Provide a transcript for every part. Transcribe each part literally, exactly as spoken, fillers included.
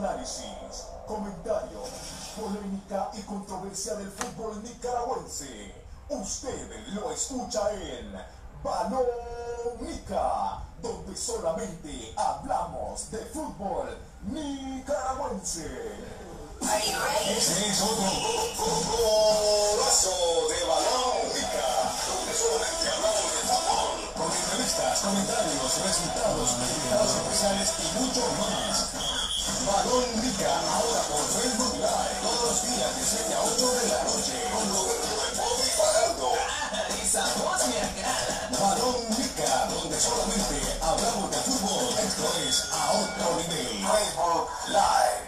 análisis, comentarios, polémica y controversia del fútbol nicaragüense. Usted lo escucha en Balón Nica, donde solamente hablamos de fútbol nicaragüense. Ese es otro golazo de Balón Nica, donde solamente hablamos de fútbol, con entrevistas, comentarios, resultados, invitados especiales y mucho más. Balón Nica, ahora por Facebook Live, todos los días de siete a ocho de la noche, con Roberto de Bobby Fajardo. Esa voz me agrada. Balón Nica, donde solamente hablamos de fútbol. Esto es a otro nivel. Facebook Live.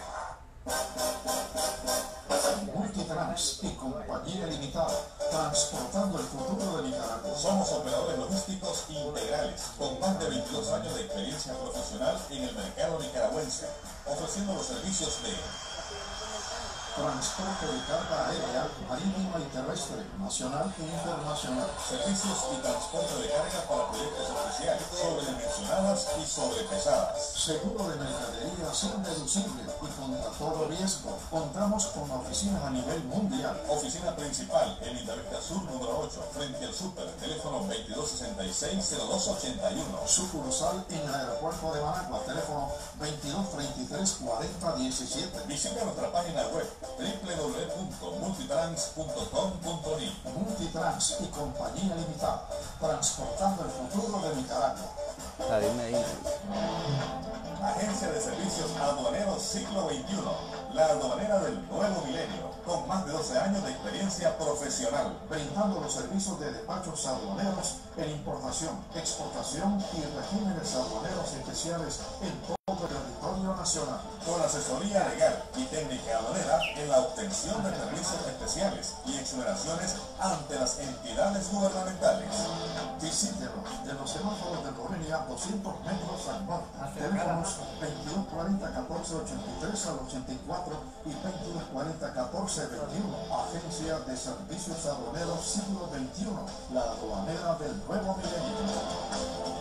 Multitrans y compañía limitada, transportando el futuro de Nicaragua. Somos operadores logísticos integrales, con más de veintidós años de experiencia profesional en el mercado nicaragüense, ofreciendo los servicios de transporte de carga aérea, marítima y terrestre, nacional e internacional. Servicios y transporte de carga para proyectos oficiales, sobredimensionadas y sobrepesadas. Seguro de mercadería sin deducible y contra todo riesgo. Contamos con oficinas a nivel mundial. Oficina principal en Indavista Sur número ocho, frente al Súper, teléfono veintidós sesenta y seis, cero dos ochenta y uno. Sucursal en el aeropuerto de Managua, teléfono veintidós treinta y tres cuarenta diecisiete. Visita nuestra página web doble u doble u doble u punto multitrans punto com punto ni. Multitrans y compañía limitada, transportando el futuro de Nicaragua. David Medina. Agencia de Servicios Aduaneros Siglo veintiuno, la aduanera del nuevo milenio, con más de doce años de experiencia profesional. Brindando los servicios de despachos aduaneros en importación, exportación y regímenes aduaneros especiales en todo el territorio nacional. Con asesoría legal y técnica aduanera en la obtención de permisos especiales y exoneraciones ante las entidades gubernamentales. Visítenos de los semáforos de Morelia, doscientos metros al norte. Teléfonos veintidós cuarenta catorce ochenta y tres al ochenta y cuatro y veintidós cuarenta catorce veintiuno. Agencia de Servicios Aduaneros Siglo veintiuno, la aduanera del nuevo milenio.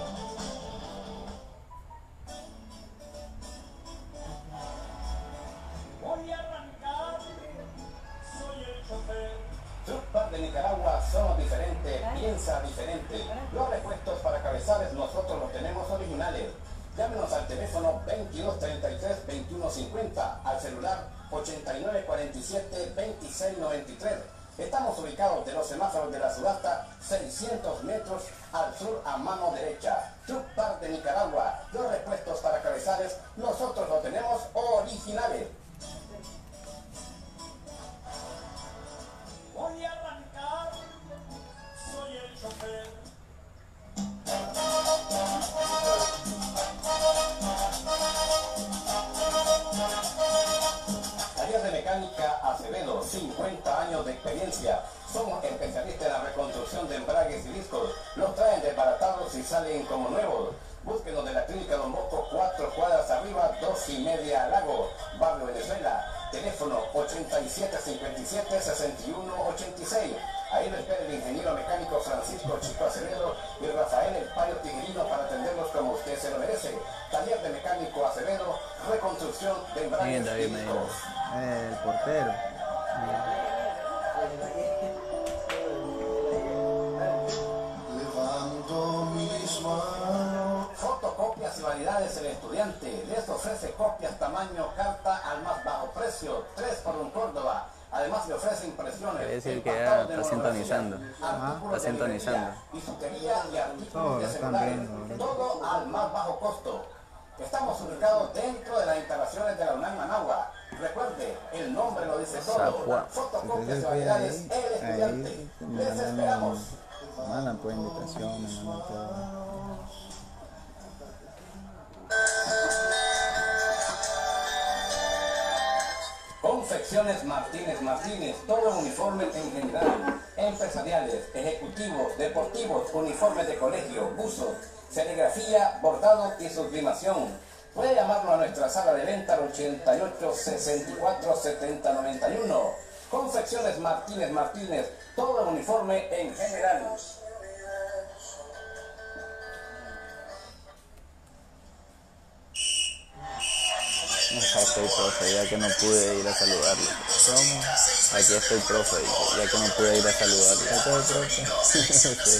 De Nicaragua somos diferentes, piensa diferente. Los repuestos para cabezales nosotros los tenemos originales. Llámenos al teléfono veintidós treinta y tres veintiuno cincuenta, al celular ochenta y nueve cuarenta y siete veintiséis noventa y tres. Estamos ubicados de los semáforos de la subasta seiscientos metros al sur a mano derecha. Truck Park de Nicaragua, los repuestos para cabezales nosotros los tenemos originales. Voy a arrancar, soy el chofer. Taller de Mecánica Acevedo, cincuenta años de experiencia. Somos especialistas en la reconstrucción de embragues y discos. Los traen desbaratados y salen como nuevos. Búsquenos de la Clínica Don Bosco, cuatro cuadras arriba, dos y media al lago, Barrio Venezuela. Teléfono ochenta y siete cincuenta y siete sesenta y uno ochenta y seis. Ahí lo espera el ingeniero mecánico Francisco Chico Acevedo y Rafael El Payo Tiguerino para atenderlos como usted se lo merece. Taller de Mecánico Acevedo, reconstrucción de embragues y discos. El portero. Levanto mis manos. Fotocopias y validades El Estudiante. Les ofrece copias tamaño carta al más bajo precio, tres por un Córdoba. Además le ofrece impresiones. Quiere decir que ya está sintonizando. Ajá, está sintonizando. Bisutería y artículos Todo de están celulares. viendo. Todo al más bajo costo. Estamos ubicados dentro de las instalaciones de la UNAM Managua. Recuerde, el nombre lo dice todo. Zapua. Fotocopias y validades El Estudiante. Ahí Les esperamos. mandan pues invitaciones, mandan todo. Confecciones Martínez Martínez, todo uniforme en general, empresariales, ejecutivos, deportivos, uniformes de colegio, buzos, serigrafía, bordado y sublimación. Puede llamarnos a nuestra sala de venta al ochenta y ocho sesenta y cuatro setenta noventa y uno. Confecciones Martínez Martínez, todo uniforme en general. Acá estoy, profe, ya que no pude ir a saludarlo. ¿Cómo? Aquí estoy, profe, ya que no pude ir a saludarlo. ¿Qué tal, profe? Sí.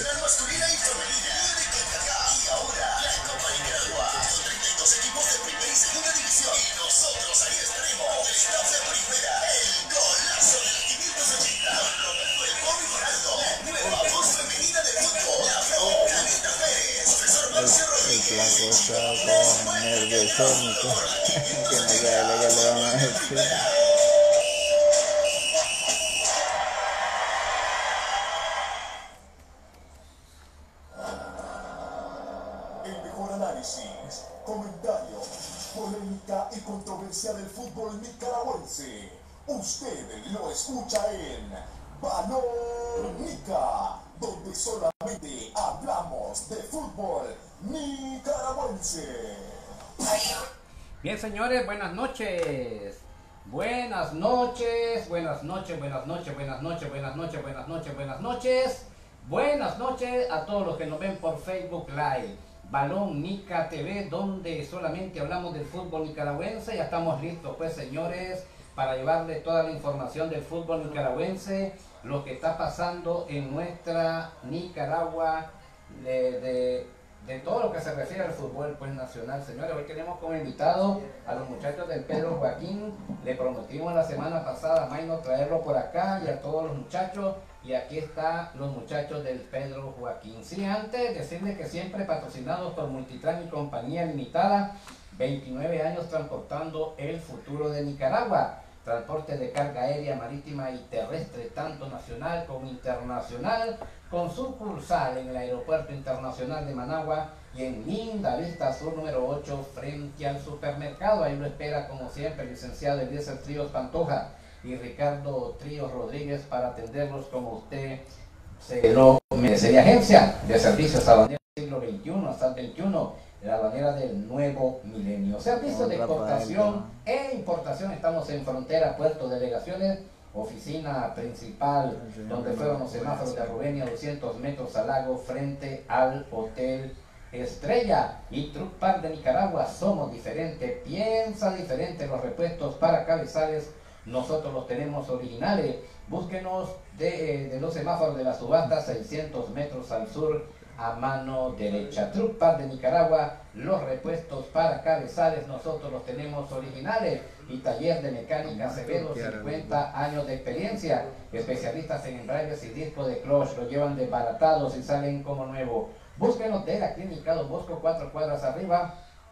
El flaco está con nerviosónico. Que no sabe lo que le van a decir. El mejor análisis, comentario, polémica y controversia del fútbol nicaragüense. Usted lo escucha en Balón Nica, donde solamente hablamos de fútbol nicaragüense. Bien, señores, buenas noches. Buenas noches, buenas noches, buenas noches, buenas noches, buenas noches, buenas noches, buenas noches. Buenas noches a todos los que nos ven por Facebook Live. Balón Nica T V, donde solamente hablamos del fútbol nicaragüense. Ya estamos listos, pues, señores, para llevarles toda la información del fútbol nicaragüense, lo que está pasando en nuestra Nicaragua, de, de, de todo lo que se refiere al fútbol, pues, nacional. Señores, hoy tenemos como invitado a los muchachos del Pedro Joaquín. Le prometimos la semana pasada a Maino traerlo por acá y a todos los muchachos. Y aquí están los muchachos del Pedro Joaquín. Sí, antes decirles que siempre patrocinados por Multitran y Compañía Limitada, veintinueve años transportando el futuro de Nicaragua. Transporte de carga aérea, marítima y terrestre, tanto nacional como internacional, con sucursal en el Aeropuerto Internacional de Managua y en Linda Vista Sur número ocho, frente al supermercado. Ahí lo espera, como siempre, el licenciado Eliezer Tríos Pantoja y Ricardo Tríos Rodríguez para atenderlos como usted se lo merecería. Agencia de servicios aduaneros del siglo veintiuno hasta el veintiuno, la aduanera del nuevo milenio. Servicios de exportación e importación. Estamos en frontera, puerto, delegaciones, oficina principal, donde fueron los semáforos de Rubén a doscientos metros al lago, frente al Hotel Estrella. Y Truck Park de Nicaragua, somos diferentes, piensa diferente. Los repuestos para cabezales nosotros los tenemos originales. Búsquenos de, de los semáforos de la subasta, seiscientos metros al sur, a mano derecha. Truck Park de Nicaragua, los repuestos para cabezales nosotros los tenemos originales. Y taller de mecánica Acevedo, cincuenta años de experiencia, especialistas en embragues y discos de clutch, lo llevan desbaratados y salen como nuevo. Búsquenos de la clínica Don Bosco, cuatro cuadras arriba,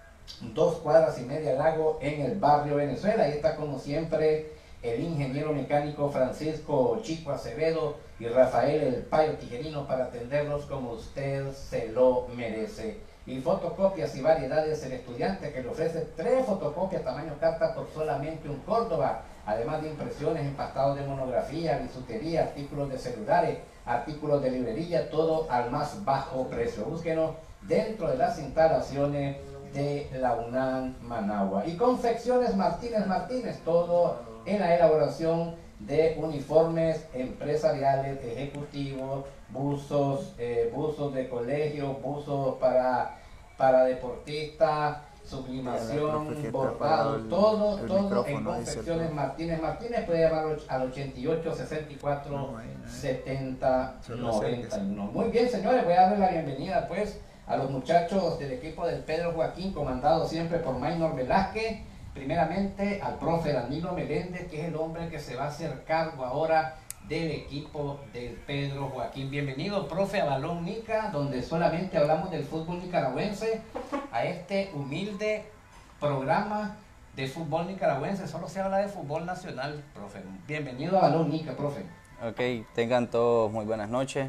dos cuadras y media al lago, en el barrio Venezuela. Ahí está, como siempre, el ingeniero mecánico Francisco Chico Acevedo y Rafael El Payo Tijerino para atenderlos como usted se lo merece. Y fotocopias y variedades, el estudiante que le ofrece tres fotocopias tamaño carta por solamente un Córdoba, además de impresiones, empastados de monografía, bisutería, artículos de celulares, artículos de librería, todo al más bajo precio. Búsquenos dentro de las instalaciones de la UNAM Managua. Y Confecciones Martínez Martínez, todo en la elaboración de uniformes empresariales, ejecutivos, buzos, eh, buzos de colegio, buzos para, para deportistas, sublimación, bordado, todo, el todo en micrófono, Confecciones dice, Martínez Martínez. Puede llamar al ochenta y ocho, sesenta y cuatro, No, ahí, ahí. setenta, Solo noventa y uno. acérquese. Muy bien, señores, voy a darle la bienvenida, pues, a los muchachos del equipo del Pedro Joaquín, comandado siempre por Maynor Velázquez. Primeramente al profe Danilo Meléndez, que es el hombre que se va a hacer cargo ahora del equipo del Pedro Joaquín. Bienvenido, profe, a Balón Nica, donde solamente hablamos del fútbol nicaragüense, a este humilde programa de fútbol nicaragüense. Solo se habla de fútbol nacional, profe. Bienvenido a Balón Nica, profe. Ok, tengan todos muy buenas noches.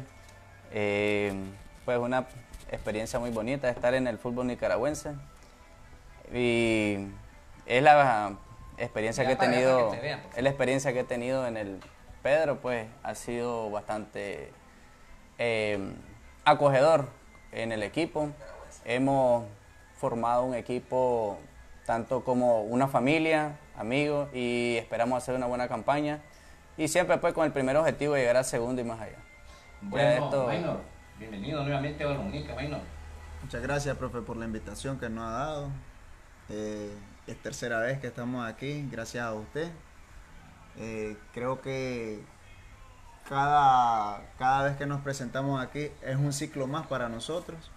Eh, pues una experiencia muy bonita estar en el fútbol nicaragüense. Y es la experiencia Ya que he para- tenido, para que te vean, por favor. es la experiencia que he tenido en el Pedro, pues ha sido bastante eh, acogedor en el equipo. Hemos formado un equipo tanto como una familia, amigos, y esperamos hacer una buena campaña. Y siempre pues con el primer objetivo de llegar al segundo y más allá. Bueno, esto- Maynor, bienvenido nuevamente a Balón Nica, Maynor. Muchas gracias, profe, por la invitación que nos ha dado. Eh, es tercera vez que estamos aquí, gracias a usted. Eh, creo que cada, cada vez que nos presentamos aquí es un ciclo más para nosotros.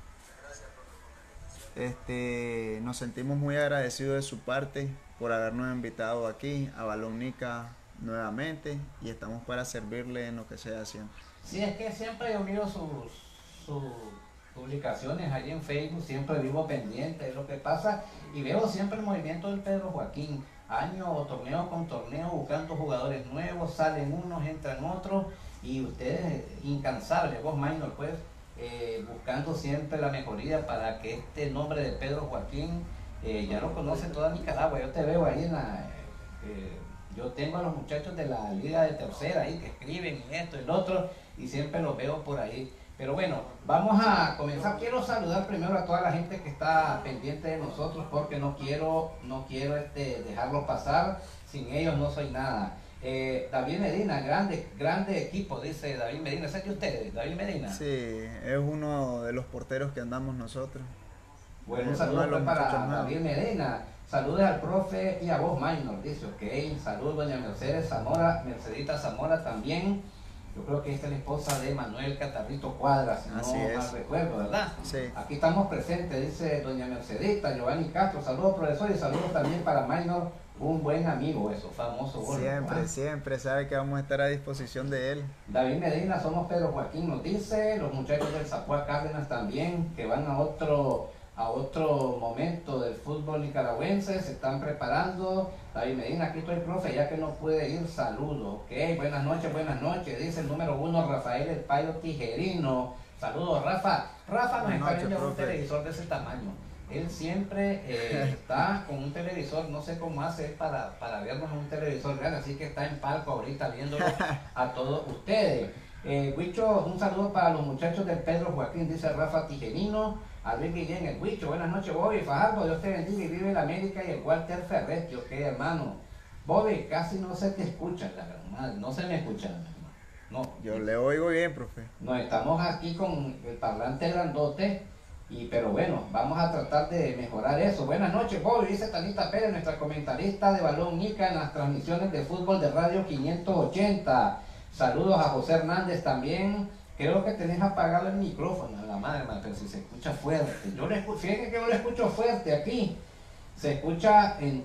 Este, nos sentimos muy agradecidos de su parte por habernos invitado aquí a Balón Nica nuevamente y estamos para servirle en lo que sea siempre. Sí, es que siempre he oído sus, sus publicaciones allí en Facebook, siempre vivo pendiente de lo que pasa y veo siempre el movimiento del Pedro Joaquín, año o torneo con torneo, buscando jugadores nuevos, salen unos, entran otros y ustedes incansables, vos Minor pues, eh, buscando siempre la mejoría para que este nombre de Pedro Joaquín eh, ya lo conoce toda Nicaragua. Yo te veo ahí en la... Eh, yo tengo a los muchachos de la Liga de Tercera ahí que escriben y esto y lo otro y siempre los veo por ahí. Pero bueno, vamos a comenzar. Quiero saludar primero a toda la gente que está pendiente de nosotros porque no quiero, no quiero este, dejarlos pasar. Sin ellos no soy nada. Eh, David Medina, grande, grande equipo, dice David Medina. ¿Ese es de ustedes, David Medina? Sí, es uno de los porteros que andamos nosotros. Bueno, un saludo pues para David Medina. Saludos al profe y a vos, Minor, dice, ok. Saludos, doña Mercedes Zamora, Mercedita Zamora también. Yo creo que esta es la esposa de Manuel Catarrito Cuadras, si Así no es. mal recuerdo, ¿verdad? Sí. Aquí estamos presentes, dice doña Mercedita, Giovanni Castro. Saludos, profesor, y saludos también para Minor, un buen amigo, eso, famoso. Gordo, Siempre, ¿verdad? siempre sabe que vamos a estar a disposición de él. David Medina, somos Pedro Joaquín, nos dice. Los muchachos del Zapuá Cárdenas también, que van a otro... a otro momento del fútbol nicaragüense, se están preparando. David Medina, aquí estoy, profe, ya que no puede ir, saludos. Ok, buenas noches, buenas noches, dice el número uno, Rafael El Payo Tijerino. Saludos, Rafa. Rafa nos Buenas está noches, viendo un profe. televisor de ese tamaño. Él siempre eh, está con un televisor, no sé cómo hace para, para vernos en un televisor grande, así que está en palco ahorita viéndolo a todos ustedes. Eh, Huicho, un saludo para los muchachos del Pedro Joaquín, dice Rafa Tijerino. A Luis Guillén, el Huicho, buenas noches, Bobby Fajardo, Dios te bendiga y vive en América y el Walter Ferretti, ok, hermano. Bobby, casi no se te escucha, la verdad, no se me escucha, no. Yo le oigo bien, profe. No, estamos aquí con el parlante grandote, y, pero bueno, vamos a tratar de mejorar eso. Buenas noches, Bobby, dice Tanita Pérez, nuestra comentarista de Balón Nica en las transmisiones de fútbol de Radio quinientos ochenta. Saludos a José Hernández también. Creo que tenés apagado el micrófono, la madre, man, pero si se escucha fuerte. Yo le escucho, fíjense que yo lo escucho fuerte aquí. Se escucha en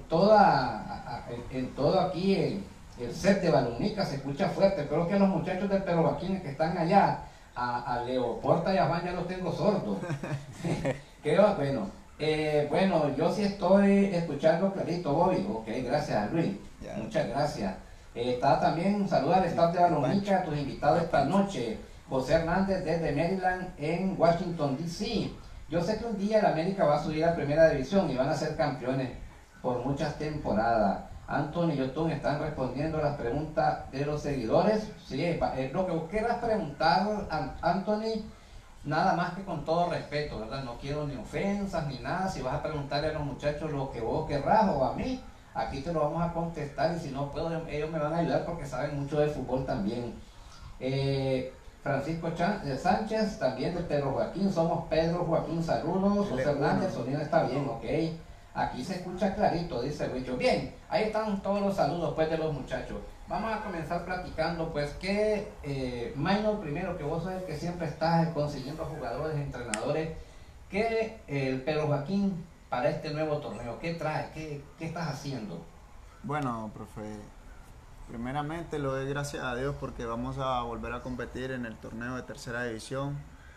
toda, en, en todo aquí el, el set de Balón Nica, se escucha fuerte. Creo que los muchachos del Pedro Joaquín que están allá, a, a Leo Porta y a Juan ya los tengo sordos. Creo, bueno, eh, bueno, yo sí estoy escuchando clarito, Bobby. Ok, gracias, Luis. Ya. Muchas gracias. Eh, está también un saludo al staff de Balón Nica, a tus invitados esta noche. José Hernández desde Maryland en Washington, D C Yo sé que un día el América va a subir a Primera División y van a ser campeones por muchas temporadas. Anthony y Yotun están respondiendo a las preguntas de los seguidores. Sí, eh, lo que vos quieras preguntar, Anthony, nada más que con todo respeto, ¿verdad? No quiero ni ofensas ni nada. Si vas a preguntarle a los muchachos lo que vos querrás o a mí, aquí te lo vamos a contestar y si no puedo, ellos me van a ayudar porque saben mucho de fútbol también. Eh... Francisco Sánchez, también de Pedro Joaquín, somos Pedro Joaquín, saludos. José Hernández, el sonido está bien, ok. Aquí se escucha clarito, dice Huicho. Bien, ahí están todos los saludos pues de los muchachos. Vamos a comenzar platicando pues que, eh, Minor, primero que vos sos el que siempre estás consiguiendo jugadores, entrenadores, que eh, el Pedro Joaquín para este nuevo torneo, ¿qué trae? ¿Qué, qué estás haciendo? Bueno, profe, primeramente lo doy gracias a Dios porque vamos a volver a competir en el torneo de tercera división.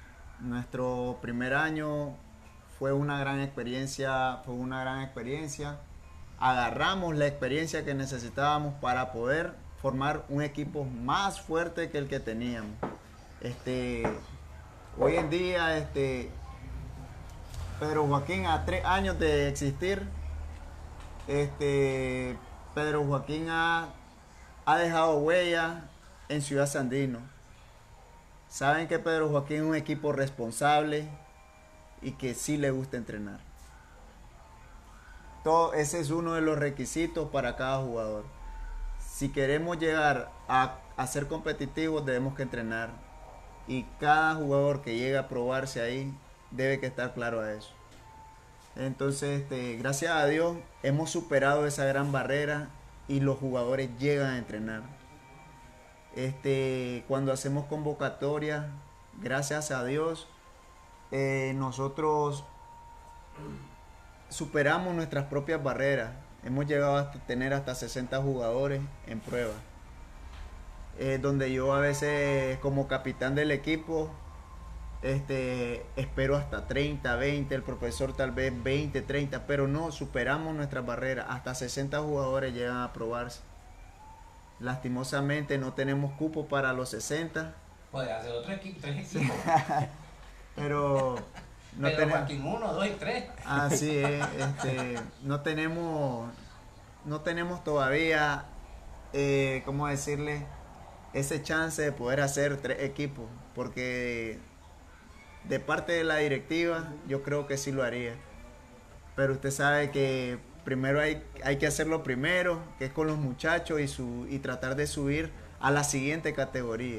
Nuestro primer año fue una gran experiencia, fue una gran experiencia. Agarramos la experiencia que necesitábamos para poder formar un equipo más fuerte que el que teníamos. Este, hoy en día, este, Pedro Joaquín, a tres años de existir, este, Pedro Joaquín ha ha dejado huella en Ciudad Sandino. Saben que Pedro Joaquín es un equipo responsable y que sí le gusta entrenar. Todo, ese es uno de los requisitos para cada jugador. Si queremos llegar a, a ser competitivos, debemos que entrenar. Y cada jugador que llegue a probarse ahí, debe que estar claro a eso. Entonces, este, gracias a Dios, hemos superado esa gran barrera y los jugadores llegan a entrenar. Este, cuando hacemos convocatorias, gracias a Dios, eh, nosotros superamos nuestras propias barreras. Hemos llegado a tener hasta sesenta jugadores en prueba. Eh, donde yo a veces, como capitán del equipo, este, espero hasta treinta, veinte, el profesor tal vez veinte, treinta, pero no, superamos nuestras barreras. Hasta sesenta jugadores llegan a probarse. Lastimosamente no tenemos cupo para los sesenta. Puede hacer otro equipo, tres equipos. Pero no Pedro tenemos. Joaquín uno, dos y tres. Así es, este, no tenemos, no tenemos todavía, eh, ¿cómo decirle? Ese chance de poder hacer tres equipos, porque de parte de la directiva yo creo que sí lo haría. Pero usted sabe que primero hay, hay que hacerlo primero, que es con los muchachos y, su, y tratar de subir a la siguiente categoría.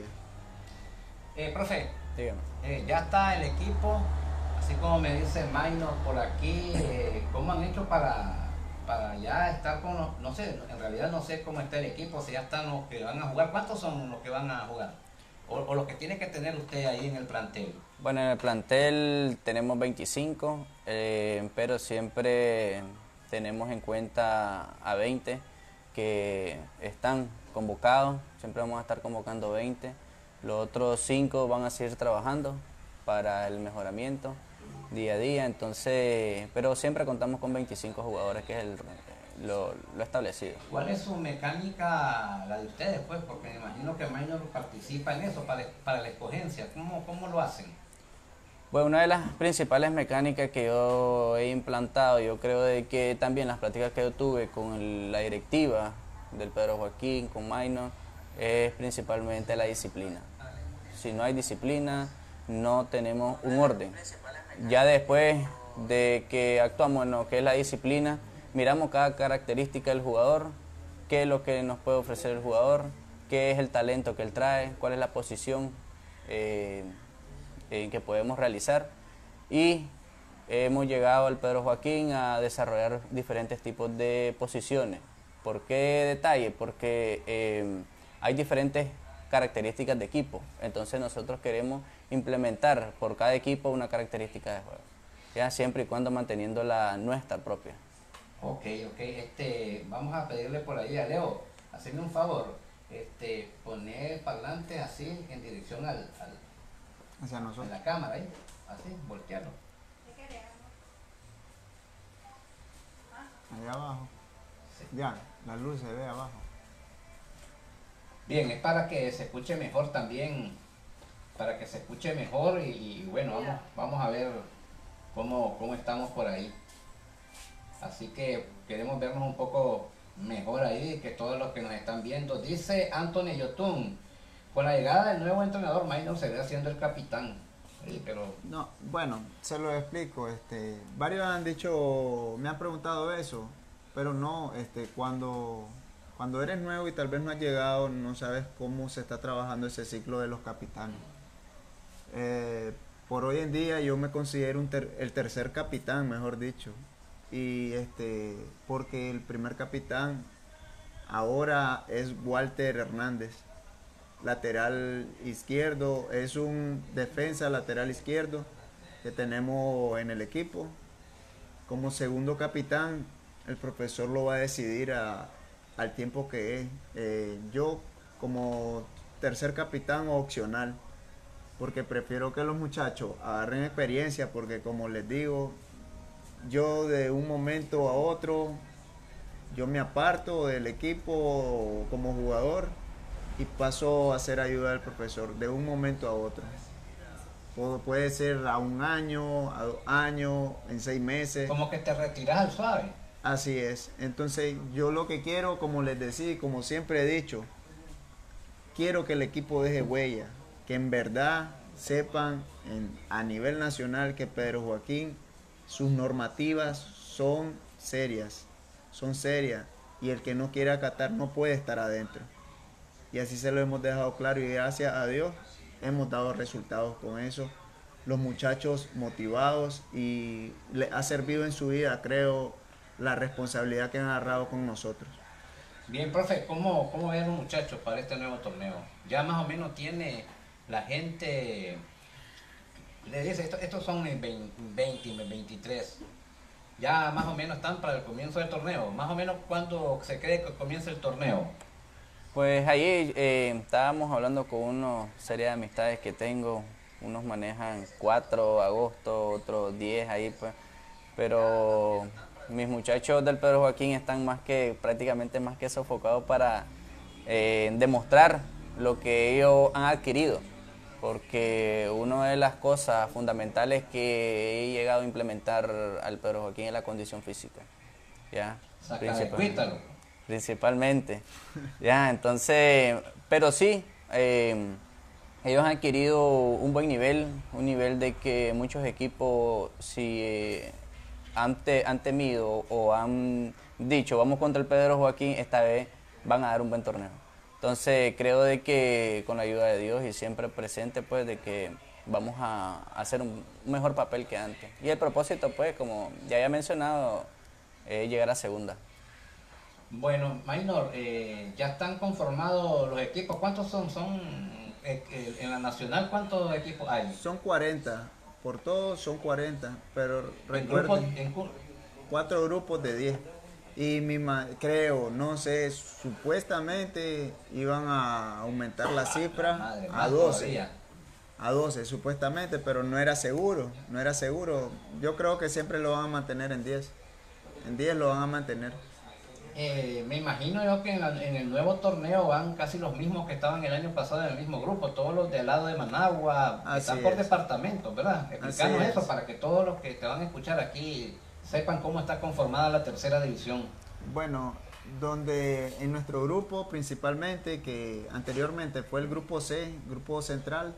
Eh, profe, Dígame. eh, ya está el equipo, así como me dice Maynor por aquí, eh, ¿cómo han hecho para, para ya estar con los, no sé, en realidad no sé cómo está el equipo, si ya están los que van a jugar, ¿cuántos son los que van a jugar? O, o los que tiene que tener usted ahí en el plantel. Bueno, en el plantel tenemos veinticinco, eh, pero siempre tenemos en cuenta a veinte que están convocados, siempre vamos a estar convocando veinte. Los otros cinco van a seguir trabajando para el mejoramiento día a día, entonces, pero siempre contamos con veinticinco jugadores, que es el, lo, lo establecido. ¿Cuál es su mecánica, la de ustedes, pues? Porque me imagino que Maynor participa en eso, para, para la escogencia. ¿Cómo, cómo lo hacen? Bueno, una de las principales mecánicas que yo he implantado, yo creo de que también las prácticas que yo tuve con el- la directiva del Pedro Joaquín, con Maynor, es principalmente la disciplina. Si no hay disciplina, no tenemos un orden. Ya después de que actuamos en lo que es la disciplina, miramos cada característica del jugador, qué es lo que nos puede ofrecer el jugador, qué es el talento que él trae, cuál es la posición eh, eh, que podemos realizar, y hemos llegado al Pedro Joaquín a desarrollar diferentes tipos de posiciones. ¿Por qué detalle? Porque eh, hay diferentes características de equipo, entonces nosotros queremos implementar por cada equipo una característica de juego, ya siempre y cuando manteniendo la nuestra propia. Ok, ok, este, vamos a pedirle por ahí a Leo, hacerme un favor, este, poner parlantes así en dirección al, al, Hacia a nosotros. la cámara, ahí, así, voltearlo. Allá abajo. Sí. Ya, la luz se ve abajo. Bien, es para que se escuche mejor también, para que se escuche mejor y, y bueno, vamos, vamos a ver cómo, cómo estamos por ahí. Así que queremos vernos un poco mejor ahí, que todos los que nos están viendo. Dice Anthony Yotun, con la llegada del nuevo entrenador, Maynor seguirá siendo el capitán. Sí, pero No, bueno, se lo explico. Este, varios han dicho, me han preguntado eso, pero no, este, cuando, cuando eres nuevo y tal vez no has llegado, no sabes cómo se está trabajando ese ciclo de los capitanes. Eh, por hoy en día yo me considero un ter- el tercer capitán, mejor dicho, y este, porque el primer capitán ahora es Walter Hernández, lateral izquierdo, es un defensa lateral izquierdo que tenemos en el equipo. Como segundo capitán, el profesor lo va a decidir a- al tiempo que es. Eh, yo como tercer capitán opcional, porque prefiero que los muchachos agarren experiencia, porque como les digo, yo de un momento a otro, yo me aparto del equipo como jugador y paso a ser ayuda del profesor de un momento a otro. Pu- Puede ser a un año, a dos años, en seis meses. como que te retiras al suave. Así es. Entonces yo lo que quiero, como les decía, y como siempre he dicho, quiero que el equipo deje huella, que en verdad sepan en- a nivel nacional que Pedro Joaquín, sus normativas son serias, son serias, y el que no quiere acatar no puede estar adentro. Y así se lo hemos dejado claro y gracias a Dios hemos dado resultados con eso. los muchachos motivados y le ha servido en su vida, creo, la responsabilidad que han agarrado con nosotros. Bien, profe, ¿cómo, cómo ven los muchachos para este nuevo torneo? Ya más o menos tiene la gente, le dice, esto- estos son en veinte, veintitrés, ya más o menos están para el comienzo del torneo. Más o menos, ¿cuándo se cree que comienza el torneo? Pues ahí eh, estábamos hablando con una serie de amistades que tengo, unos manejan cuatro de agosto, otros diez ahí pues, pero mis muchachos del Pedro Joaquín están más que, prácticamente más que sofocados para eh, demostrar lo que ellos han adquirido, porque una de las cosas fundamentales que he llegado a implementar al Pedro Joaquín es la condición física, ¿ya? Saca de Principalmente. cuítalo. Principalmente, ya, entonces, pero sí, eh, ellos han adquirido un buen nivel, un nivel de que muchos equipos, si eh, han, te- han temido o han dicho, vamos contra el Pedro Joaquín, esta vez van a dar un buen torneo. Entonces, creo de que con la ayuda de Dios y siempre presente, pues, de que vamos a hacer un mejor papel que antes. Y el propósito, pues, como ya había mencionado, es llegar a segunda. Bueno, Maynor, eh, ya están conformados los equipos. ¿Cuántos son? Son eh, eh, en la nacional, ¿cuántos equipos hay? Son cuarenta, por todos son cuarenta, pero En grupos, recuerden, en cu- cuatro grupos de diez. Y mi ma- creo, no sé, supuestamente iban a aumentar la cifra madre, a más doce. todavía. A doce supuestamente, pero no era seguro, no era seguro. Yo creo que siempre lo van a mantener en diez. En diez lo van a mantener. Eh, me imagino yo que en, la- en el nuevo torneo van casi los mismos que estaban el año pasado en el mismo grupo, todos los del lado de Managua, Así están por es. departamentos, ¿verdad? Explicarnos Así eso es. para que todos los que te van a escuchar aquí sepan cómo está conformada la tercera división. Bueno, donde en nuestro grupo principalmente, que anteriormente fue el grupo C, grupo central,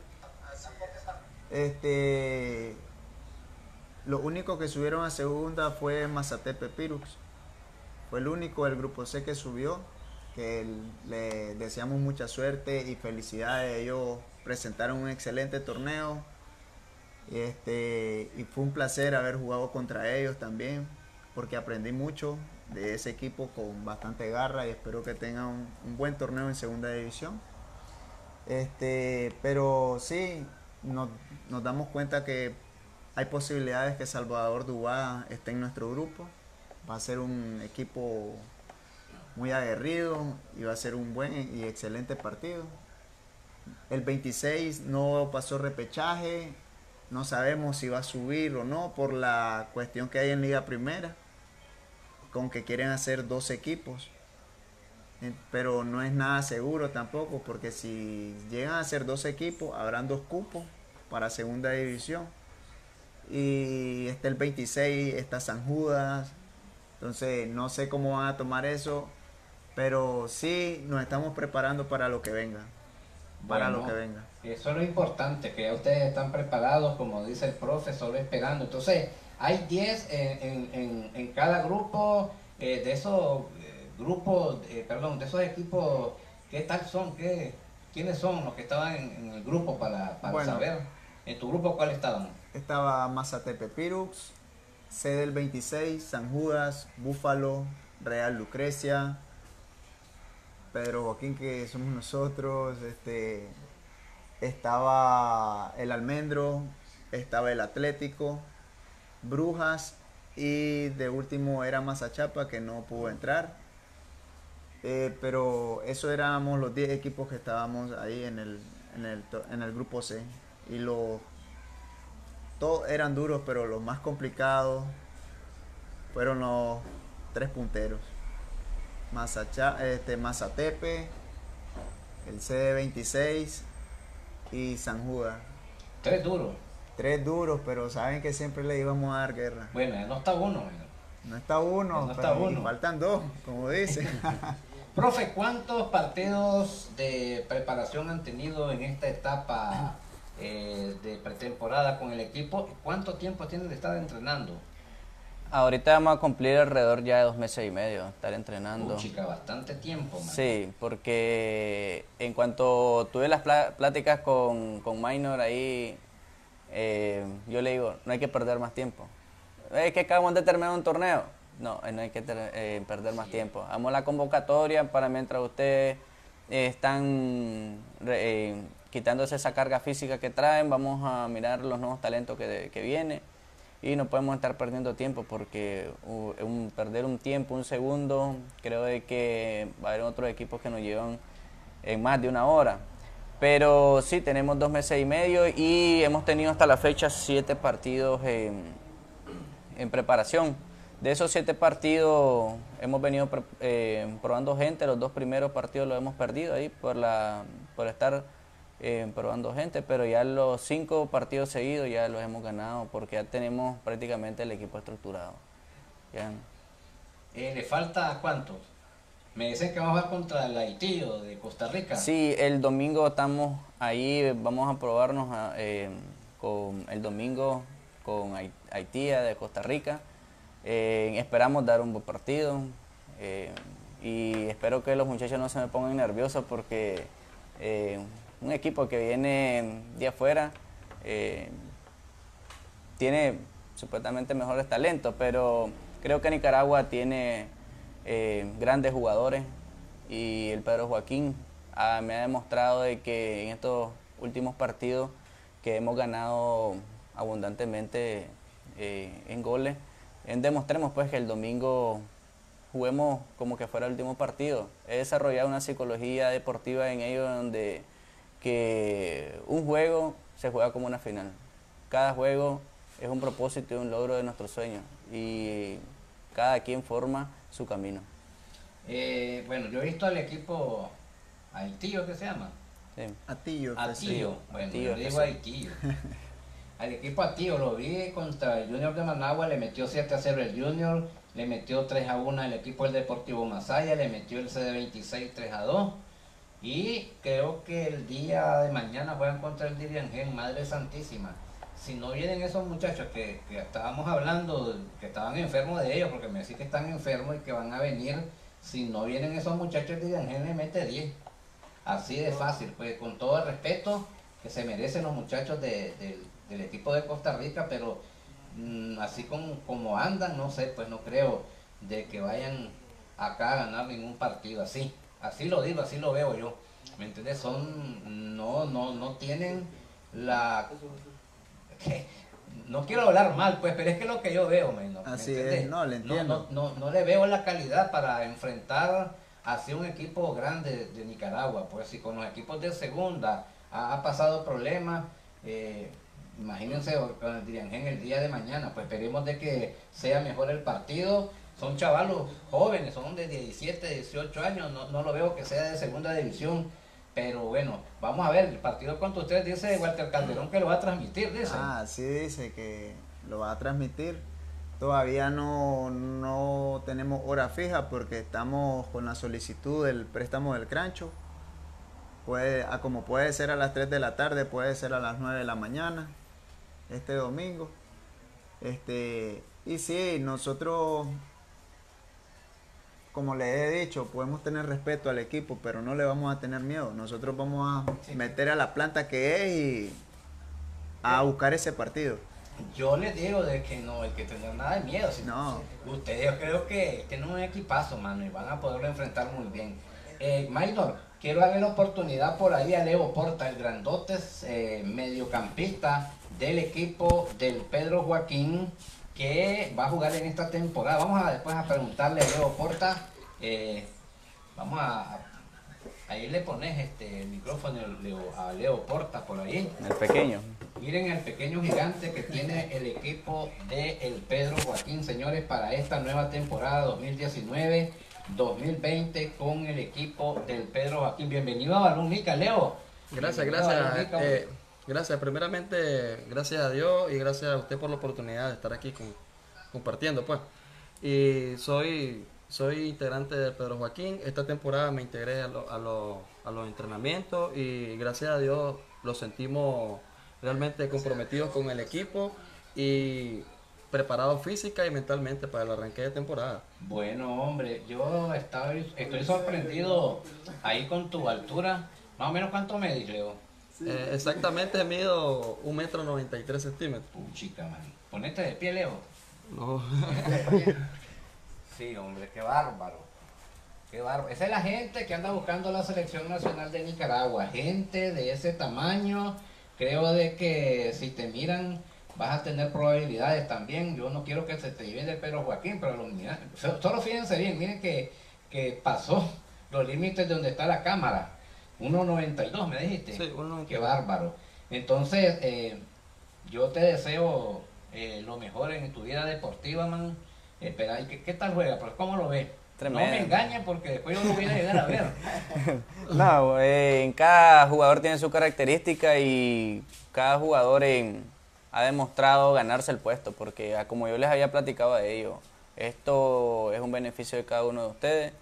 este, lo único que subieron a segunda fue Mazatepe Pirux. Fue el único del grupo C que subió, que el- le deseamos mucha suerte y felicidades. Ellos presentaron un excelente torneo. Este, y fue un placer haber jugado contra ellos también, porque aprendí mucho de ese equipo con bastante garra y espero que tengan un, un buen torneo en segunda división. Este, pero sí, nos, nos damos cuenta que hay posibilidades que Salvador Dubá esté en nuestro grupo. Va a ser un equipo muy aguerrido y va a ser un buen y excelente partido. El veintiséis no pasó repechaje, no sabemos si va a subir o no por la cuestión que hay en Liga Primera, con que quieren hacer dos equipos. Eh, Pero no es nada seguro tampoco, porque si llegan a ser dos equipos, habrán dos cupos para segunda división. Y está el veintiséis, está San Judas. Entonces no sé cómo van a tomar eso, pero sí nos estamos preparando para lo que venga. Para Bueno, lo que venga. Eso es lo importante, que ya ustedes están preparados, como dice el profe, solo esperando. Entonces, hay diez en, en- en- en cada grupo, eh, de esos eh, grupos, eh, perdón, de esos equipos, ¿qué tal son? ¿Qué, ¿Quiénes son los que estaban en, en el grupo para, para Bueno. saber? ¿En tu grupo cuál estaban? Estaba Mazatepe Pirux, C del veintiséis, San Judas, Búfalo, Real Lucrecia, Pedro Joaquín, que somos nosotros, este, estaba el Almendro, estaba el Atlético, Brujas y de último era Mazachapa, que no pudo entrar. Eh, pero eso éramos los diez equipos que estábamos ahí en el, en el, to- en el grupo C. Y los todos eran duros, pero los más complicados fueron los tres punteros. Mazacha, este, Mazatepe, el C D veintiséis y San Judas. Tres duros. Tres duros, pero saben que siempre le íbamos a dar guerra. Bueno, ya no está uno. No está uno, No está pero uno. faltan dos, como dice. Profe, ¿cuántos partidos de preparación han tenido en esta etapa eh, de pretemporada con el equipo? ¿Cuánto tiempo tienen de estar entrenando? Ahorita vamos a cumplir alrededor ya de dos meses y medio de estar entrenando. Uh, chica, bastante tiempo, man. Sí, porque en cuanto tuve las plá- pláticas con, con Minor ahí, eh, yo le digo, no hay que perder más tiempo. Es que acabamos de terminar un torneo. No, eh, no hay que ter- eh, perder más tiempo. Hagamos la convocatoria para mientras ustedes eh, están re- eh, quitándose esa carga física que traen, vamos a mirar los nuevos talentos que, que vienen y no podemos estar perdiendo tiempo porque uh, un, perder un tiempo, un segundo, creo de que va a haber otros equipos que nos llevan en más de una hora. Pero sí, tenemos dos meses y medio y hemos tenido hasta la fecha siete partidos en, en preparación. De esos siete partidos hemos venido eh, probando gente, los dos primeros partidos los hemos perdido ahí por, la, por estar eh, probando gente, pero ya los cinco partidos seguidos ya los hemos ganado porque ya tenemos prácticamente el equipo estructurado. Ya. Eh, ¿Le falta cuántos? Me dicen que vamos a jugar contra el Haití o de Costa Rica. Sí, el domingo estamos ahí, vamos a probarnos a, eh, con el domingo con Haití de Costa Rica. Eh, esperamos dar un buen partido eh, y espero que los muchachos no se me pongan nerviosos porque eh, un equipo que viene de afuera eh, tiene supuestamente mejores talentos, pero creo que Nicaragua tiene eh, grandes jugadores y el Pedro Joaquín ah, me ha demostrado de que en estos últimos partidos que hemos ganado abundantemente eh, en goles, demostremos pues que el domingo juguemos como que fuera el último partido. He desarrollado una psicología deportiva en ello donde que un juego se juega como una final. Cada juego es un propósito y un logro de nuestros sueños y cada quien forma su camino. Eh, bueno, yo he visto al equipo Haitillo, ¿qué se llama? Sí. Atillo. Atillo, bueno, Atillo, yo le digo sí. Haitillo. Al equipo Atillo lo vi contra el Junior de Managua, le metió siete a cero el Junior, le metió tres a uno el equipo del Deportivo Masaya, le metió el C D veintiséis tres a dos y creo que el día de mañana juegan contra el Diriangén, Madre Santísima. Si no vienen esos muchachos que, que estábamos hablando, que estaban enfermos de ellos, porque me decís que están enfermos y que van a venir, si no vienen esos muchachos, el Diriangén le mete diez. Así de fácil, pues con todo el respeto que se merecen los muchachos de, de, del equipo de Costa Rica, pero mmm, así como, como andan, no sé, pues no creo de que vayan acá a ganar ningún partido así. Así lo digo, así lo veo yo. ¿Me entiendes? Son, no, no, no tienen la... que, no quiero hablar mal, pues, pero es que es lo que yo veo, ¿me, ¿me Así entiendes? es, no, le No, entiendo. no, no, no le veo la calidad para enfrentar así un equipo grande de, de Nicaragua. Pues si con los equipos de segunda ha, ha pasado problemas, eh, imagínense con el Diriangén el día de mañana, pues esperemos de que sea mejor el partido. Son chavalos jóvenes, son de diecisiete, dieciocho años, no, no lo veo que sea de segunda división, pero bueno, vamos a ver, el partido contra ustedes dice Walter Calderón que lo va a transmitir, dice. Ah, sí dice que lo va a transmitir. Todavía no, no tenemos hora fija porque estamos con la solicitud del préstamo del Crancho. Puede, a como puede ser a las tres de la tarde, puede ser a las nueve de la mañana, este domingo. Este, y sí, nosotros, como les he dicho, podemos tener respeto al equipo, pero no le vamos a tener miedo. Nosotros vamos a Sí. meter a la planta que es y a buscar ese partido. Yo les digo de que no hay que tener nada de miedo. Si, No. si ustedes yo creo que tienen un equipazo, mano, y van a poderlo enfrentar muy bien. Eh, Maynor, quiero darle la oportunidad por ahí a Leo Porta, el grandotes eh, mediocampista del equipo del Pedro Joaquín, que va a jugar en esta temporada. Vamos a después a preguntarle a Leo Porta. Eh, vamos a, a- ahí le pones este el micrófono Leo- a Leo Porta por ahí. El pequeño. Miren el pequeño gigante que tiene el equipo de el Pedro Joaquín, señores, para esta nueva temporada dos mil diecinueve dos mil veinte con el equipo del Pedro Joaquín. Bienvenido a Balón Mica, Leo. Gracias, Bienvenido a Balón gracias. Mica. eh, gracias, primeramente, gracias a Dios y gracias a usted por la oportunidad de estar aquí con- compartiendo, pues. Y soy, soy integrante del Pedro Joaquín. Esta temporada me integré a, lo- a, lo- a los entrenamientos y gracias a Dios los sentimos realmente comprometidos con el equipo y preparados física y mentalmente para el arranque de temporada. Bueno, hombre, yo estaba, estoy sorprendido ahí con tu altura. Más o menos, ¿cuánto medís, Leo? Eh, exactamente mido un metro noventa y tres centímetros. Puchica, man. Ponete de pie, Leo. No. Sí, hombre, qué bárbaro. Qué bárbaro. Esa es la gente que anda buscando la selección nacional de Nicaragua. Gente de ese tamaño. Creo de que si te miran vas a tener probabilidades también. Yo no quiero que se te lleven el Pedro Joaquín, pero lo, mira, solo fíjense bien, miren que, que pasó los límites de donde está la cámara. uno noventa y dos me dijiste. Sí, uno noventa y dos. Qué bárbaro. Entonces, eh, yo te deseo eh, lo mejor en tu vida deportiva, man. Espera, ¿qué, ¿qué tal juega? Pues, ¿cómo lo ves? Tremendo. No me engañes porque después yo lo voy a llegar a ver. No, eh, en cada jugador tiene su característica y cada jugador en, ha demostrado ganarse el puesto, porque ah, como yo les había platicado de ello, esto es un beneficio de cada uno de ustedes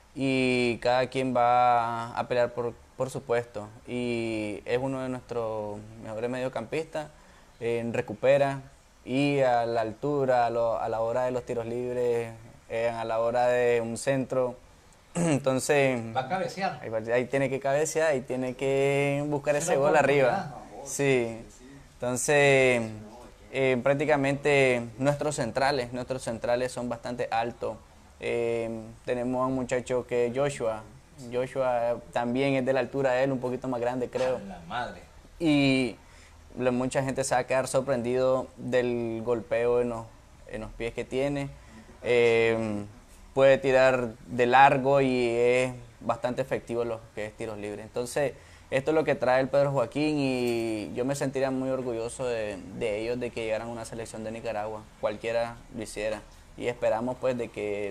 y cada quien va a pelear por, por su puesto. Y es uno de nuestros mejores mediocampistas, eh, recupera y a la altura, a, lo, a la hora de los tiros libres, eh, a la hora de un centro. Entonces, Va a cabecear. ahí, ahí tiene que cabecear, ahí tiene que buscar Es ese una gol arriba. oportunidad. Sí, entonces eh, prácticamente nuestros centrales, nuestros centrales son bastante altos. Eh, tenemos a un muchacho que es Joshua, Joshua también es de la altura de él, un poquito más grande creo. La madre. Y la- mucha gente se va a quedar sorprendido del golpeo en los, en los pies que tiene. Eh, puede tirar de largo y es bastante efectivo en lo que es tiros libres. Entonces, esto es lo que trae el Pedro Joaquín y yo me sentiría muy orgulloso de, de ellos, de que llegaran a una selección de Nicaragua, cualquiera lo hiciera. Y esperamos pues de que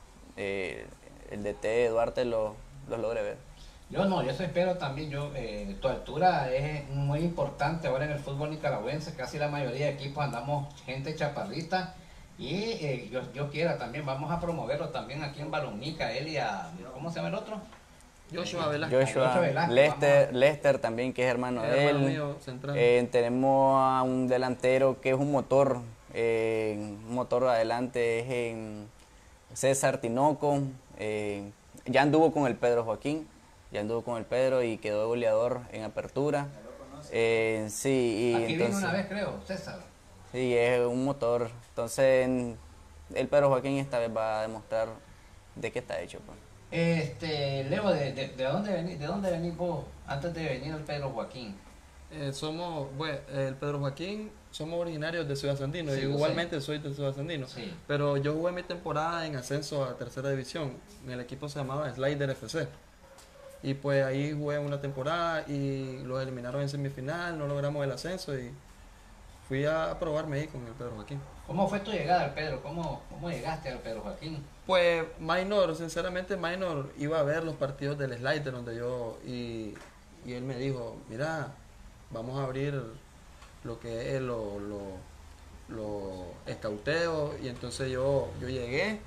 eh, el D T Duarte lo- los logre ver. Yo no, yo eso espero también. Yo, eh, tu altura es muy importante ahora en el fútbol nicaragüense. Casi la mayoría de equipos andamos gente chaparrita. Y eh, yo, yo quiera también, vamos a promoverlo también aquí en Balonica, él y a, ¿cómo se llama el otro? Joshua Velázquez. Joshua, Joshua Velázquez, Lester, vamos Lester también, que es hermano de Hermano él. mío, central. Eh, tenemos a un delantero que es un motor, eh, un motor adelante, es en César Tinoco. Eh, ya anduvo con el Pedro Joaquín, ya anduvo con el Pedro y quedó goleador en apertura. Eh, sí, y Aquí vino entonces, una vez, creo, César. sí, es un motor. Entonces, en- el Pedro Joaquín esta vez va a demostrar de qué está hecho, pues. Este, Leo, ¿de, de, de dónde venís, de dónde venís vos antes de venir al Pedro Joaquín? Eh, somos, bueno, el Pedro Joaquín, somos originarios de Ciudad Sandino, Sí, y yo igualmente soy de Ciudad Sandino. Sí. Pero yo jugué mi temporada en ascenso a tercera división. El equipo se llamaba Slider F C. Y pues ahí jugué una temporada y los eliminaron en semifinal, no logramos el ascenso y fui a probarme ahí con el Pedro Joaquín. ¿Cómo fue tu llegada al Pedro? ¿Cómo, cómo llegaste al Pedro Joaquín? Pues Minor, sinceramente Minor iba a ver los partidos del Slider donde yo y, y él me dijo, mira, vamos a abrir lo que es lo, lo, lo escauteo y entonces yo, yo llegué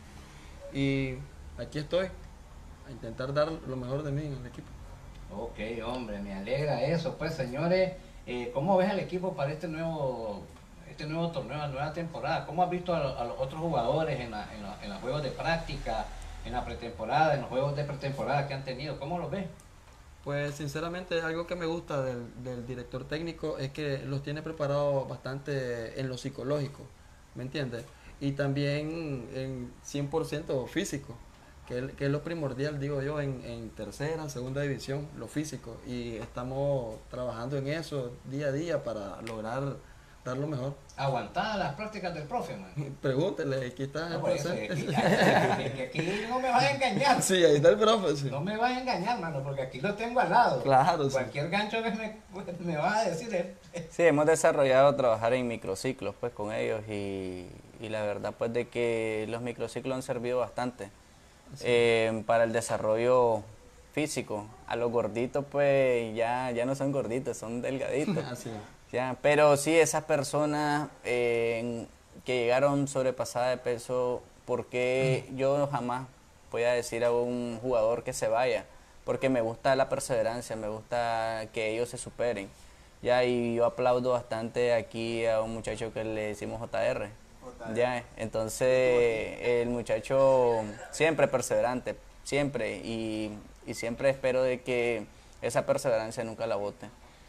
y aquí estoy a intentar dar lo mejor de mí en el equipo. Ok, hombre, me alegra eso. Pues, señores, eh, ¿cómo ves al equipo para este nuevo este nuevo torneo, la nueva temporada? ¿Cómo has visto a, lo- a los otros jugadores en, la- en, la- en los juegos de práctica, en la pretemporada, en los juegos de pretemporada que han tenido? ¿Cómo los ves? Pues sinceramente algo que me gusta del, del director técnico es que los tiene preparados bastante en lo psicológico, ¿me entiendes? Y también en cien por ciento físico, que, es- que es lo primordial, digo yo, en, en tercera, segunda división, lo físico. Y estamos trabajando en eso día a día para lograr dar lo mejor. Aguantadas las prácticas del profe, man. Pregúntele, aquí está No, el por eso, profe. que aquí, que- que aquí no me vas a engañar. Sí, ahí está el profe, sí. No me vas a engañar, mano, porque aquí lo tengo al lado. Claro, sí. Cualquier gancho que me, me vas a decir es... Sí, hemos desarrollado trabajar en microciclos pues con ellos y, y la verdad pues de que los microciclos han servido bastante eh, para el desarrollo físico. A los gorditos pues ya, ya no son gorditos, son delgaditos. Así es. Ya, pero sí, esas personas eh, que llegaron sobrepasadas de peso, porque yo jamás voy a decir a un jugador que se vaya, porque me gusta la perseverancia, me gusta que ellos se superen. Ya, y yo aplaudo bastante aquí a un muchacho que le decimos J R. Ya, entonces el muchacho siempre perseverante, siempre, y, y siempre espero de que esa perseverancia nunca la bote.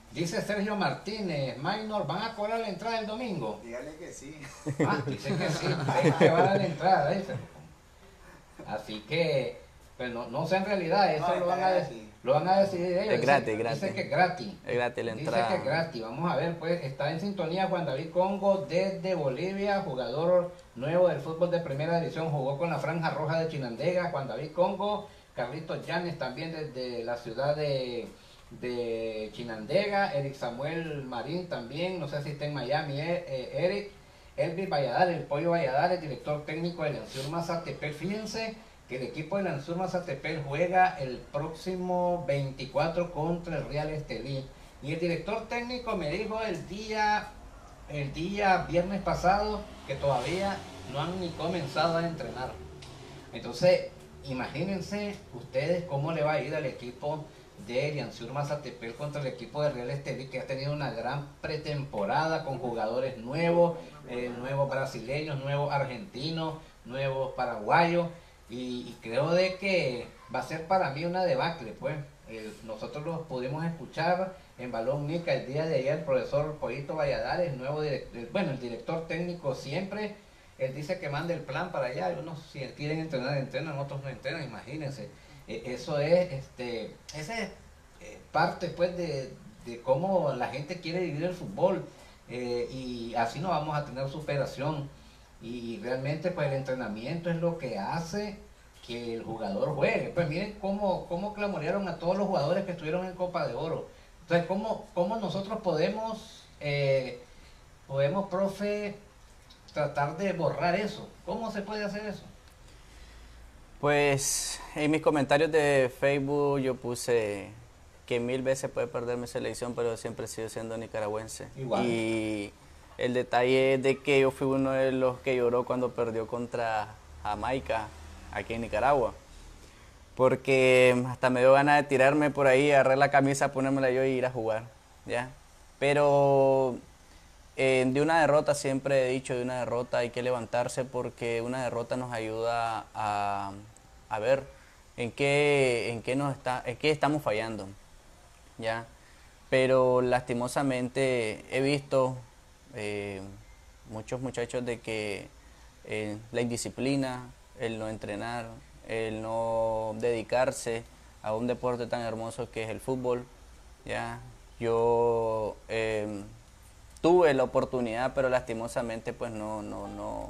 Dice Sergio Martínez, Minor, ¿van a cobrar la entrada el domingo? Dígale que sí. Ah, dice que sí, dice que va a dar la entrada, dice. Así que, pues no, no sé en realidad, eso No, lo, van a gratis. lo van a decidir ellos. Es Dice- gratis, gratis. Dice que es gratis. Es gratis la Dice entrada. que es gratis. Vamos a ver, pues está en sintonía Juan David Congo desde Bolivia, jugador nuevo del fútbol de primera división, jugó con la Franja Roja de Chinandega. Juan David Congo, Carlitos Llanes también desde la ciudad de, de Chinandega, Eric Samuel Marín también, no sé si está en Miami, eh, eh, Eric, Elvis Valladares, el Pollo Valladares, director técnico del Lansur Mazatepec. Fíjense que el equipo del Lansur Mazatepec juega el próximo veinticuatro contra el Real Estelí. Y el director técnico me dijo el día, el día viernes pasado que todavía no han ni comenzado a entrenar. Entonces, imagínense ustedes cómo le va a ir al equipo de Lansur Mazatepec contra el equipo de Real Estelí, que ha tenido una gran pretemporada con jugadores nuevos, eh, nuevos brasileños, nuevos argentinos, nuevos paraguayos. Y, y creo de que va a ser para mí una debacle, pues. Eh, nosotros los pudimos escuchar en Balón Nica el día de ayer, el profesor Pollito Valladares, el nuevo direct- bueno, el director técnico siempre, él dice que manda el plan para allá, y unos si quieren entrenar, entrenan, otros no entrenan, imagínense. Eh, eso es, este, esa es eh, parte pues de, de cómo la gente quiere vivir el fútbol, eh, y así no vamos a tener superación. Y realmente pues el entrenamiento es lo que hace que el jugador juegue. Pues miren cómo, cómo clamorearon a todos los jugadores que estuvieron en Copa de Oro. Entonces, ¿cómo, cómo nosotros podemos, eh, podemos, profe, tratar de borrar eso? ¿Cómo se puede hacer eso? Pues en mis comentarios de Facebook yo puse que mil veces puede perder mi selección, pero siempre sigo siendo nicaragüense. Igual. Y el detalle es de que yo fui uno de los que lloró cuando perdió contra Jamaica aquí en Nicaragua. Porque hasta me dio ganas de tirarme por ahí, agarrar la camisa, ponérmela yo y ir a jugar, ¿ya? Pero eh, de una derrota, siempre he dicho, de una derrota hay que levantarse, porque una derrota nos ayuda a, a ver en qué, en qué nos está, en qué estamos fallando, ¿ya? Pero lastimosamente he visto eh, muchos muchachos de que eh, la indisciplina, el no entrenar, el no dedicarse a un deporte tan hermoso que es el fútbol, ¿ya? Yo eh, tuve la oportunidad, pero lastimosamente pues no, no, no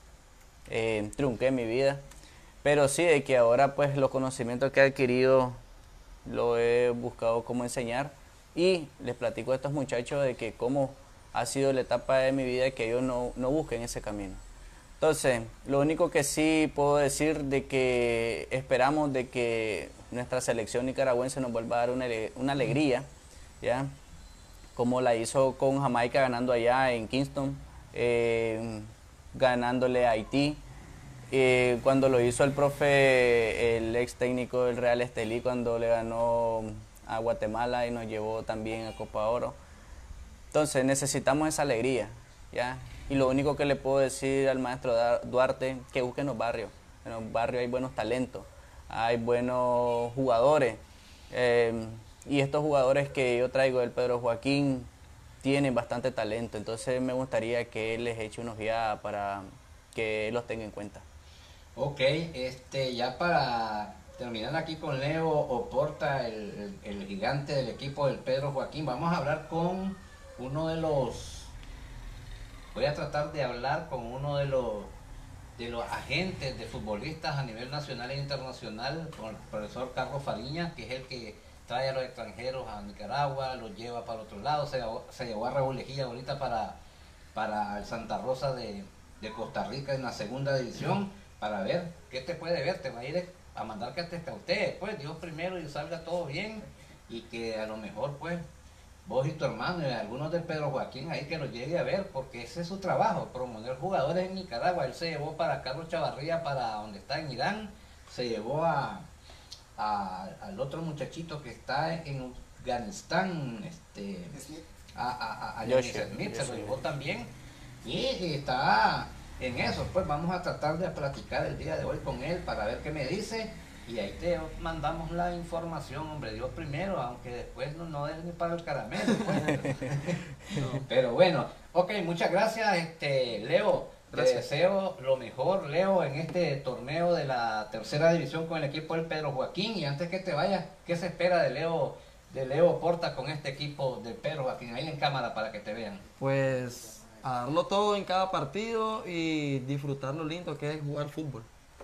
eh, trunqué mi vida. Pero sí, de que ahora pues los conocimientos que he adquirido lo he buscado cómo enseñar, y les platico a estos muchachos de que cómo ha sido la etapa de mi vida, que ellos no, no busquen ese camino. Entonces, lo único que sí puedo decir de que esperamos de que nuestra selección nicaragüense nos vuelva a dar una, una alegría, ¿ya? Como la hizo con Jamaica, ganando allá en Kingston, eh, ganándole a Haití, eh, cuando lo hizo el profe, el ex técnico del Real Estelí, cuando le ganó a Guatemala y nos llevó también a Copa Oro. Entonces necesitamos esa alegría, ¿ya? Y lo único que le puedo decir al maestro Duarte, que busque en los barrios. En los barrios hay buenos talentos, hay buenos jugadores. Eh, y estos jugadores que yo traigo del Pedro Joaquín tienen bastante talento. Entonces me gustaría que él les eche unos guías para que los tenga en cuenta. Ok, este, ya para terminar aquí con Leo Oporta, el, el, el gigante del equipo del Pedro Joaquín, vamos a hablar con uno de los... Voy a tratar de hablar con uno de los de los agentes de futbolistas a nivel nacional e internacional, con el profesor Carlos Fariña, que es el que trae a los extranjeros a Nicaragua, los lleva para otro lado. Se, se llevó a Raúl Lejía ahorita para, para el Santa Rosa de, de Costa Rica en la segunda división, para ver qué te puede ver. Te va a ir a mandar que te escautee, pues Dios primero, y salga todo bien, y que a lo mejor pues vos y tu hermano y algunos del Pedro Joaquín ahí que los llegue a ver, porque ese es su trabajo, promover jugadores en Nicaragua. Él se llevó para Carlos Chavarría, para donde está en Irán, se llevó a, a al otro muchachito que está en Afganistán, este, a, a, a, a Joshua Smith, se lo llevó también, y, y está en eso. Pues vamos a tratar de platicar el día de hoy con él para ver qué me dice. Y ahí te mandamos la información, hombre, Dios primero, aunque después no, no es ni para el caramelo. Pues. No, pero bueno, ok, muchas gracias, este Leo. Gracias. Te deseo lo mejor, Leo, en este torneo de la tercera división con el equipo del Pedro Joaquín. Y antes que te vayas, ¿qué se espera de Leo, de Leo Porta con este equipo del Pedro Joaquín? Ahí en cámara para que te vean. Pues a darlo todo en cada partido y disfrutar lo lindo que es jugar fútbol.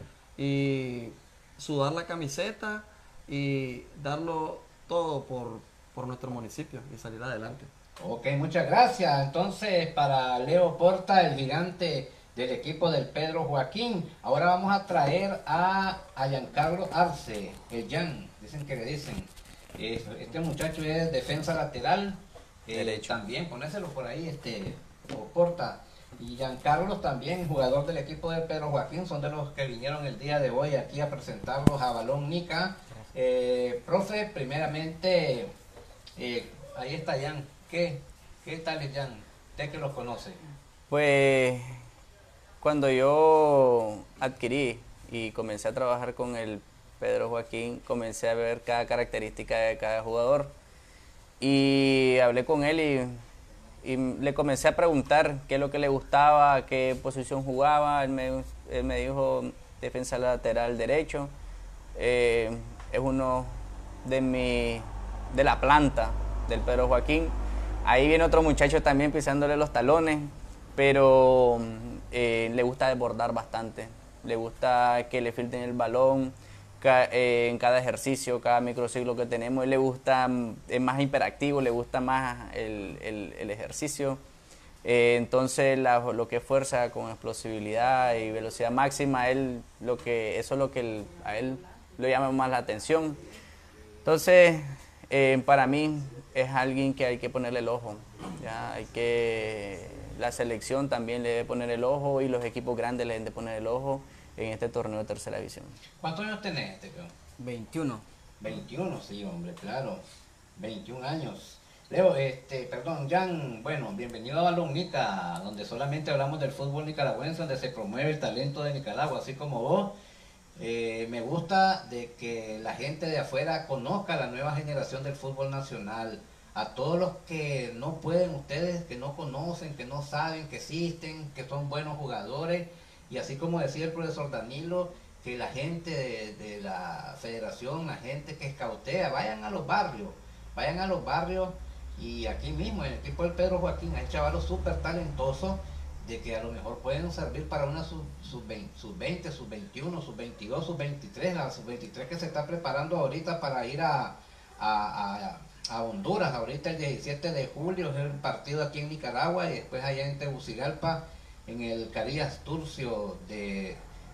Y sudar la camiseta y darlo todo por, por nuestro municipio y salir adelante. Ok, muchas gracias. Entonces, para Leo Porta, el gigante del equipo del Pedro Joaquín, ahora vamos a traer a, a Giancarlo Arce, el Jan, dicen que le dicen. Es- Este muchacho es defensa lateral, eh, Derecho. también, ponéselo por ahí, este, o Porta. Y Giancarlo también, jugador del equipo del Pedro Joaquín, son de los que vinieron el día de hoy aquí a presentarlos a Balón Nica. Eh, profe, primeramente, eh, ahí está Jan. ¿Qué, qué tal es Jan? Usted que los conoce. Pues cuando yo adquirí y comencé a trabajar con el Pedro Joaquín, comencé a ver cada característica de cada jugador y hablé con él y, y le comencé a preguntar qué es lo que le gustaba, qué posición jugaba. Él me, él me dijo defensa lateral derecho. Eh, es uno de mi de la planta del Pedro Joaquín. Ahí viene otro muchacho también pisándole los talones, pero eh, le gusta desbordar bastante. Le gusta que le filtren el balón ca- eh, en cada ejercicio, cada microciclo que tenemos. Él le gusta, mm, es más hiperactivo, le gusta más el, el- el ejercicio. Eh, entonces la- lo que es fuerza con explosibilidad y velocidad máxima, él, lo que, eso es lo que él- a él le llama más la atención. Entonces, eh, para mí es alguien que hay que ponerle el ojo. ¿Ya? Hay que, la selección también le debe poner el ojo y los equipos grandes le deben de poner el ojo en este torneo de tercera división. ¿Cuántos años tenés, este peón? veintiuno. veintiuno, sí, hombre, claro. veintiún años. Leo, este, perdón, Jan, bueno, bienvenido a Balón Nica, donde solamente hablamos del fútbol nicaragüense, donde se promueve el talento de Nicaragua, así como vos. Eh, me gusta de que la gente de afuera conozca la nueva generación del fútbol nacional. A todos los que no pueden, ustedes que no conocen, que no saben que existen, que son buenos jugadores. Y así como decía el profesor Danilo, que la gente de, de la federación, la gente que escautea, vayan a los barrios, vayan a los barrios. Y aquí mismo, en el equipo del Pedro Joaquín, hay chavalos súper talentosos de que a lo mejor pueden servir para una sub, sub, veinte, sub veinte, sub veintiuno, sub veintidós, sub veintitrés, la sub veintitrés que se está preparando ahorita para ir a, a, a, a Honduras, ahorita el diecisiete de julio es el partido aquí en Nicaragua y después allá en Tegucigalpa, en el Carías Turcio de,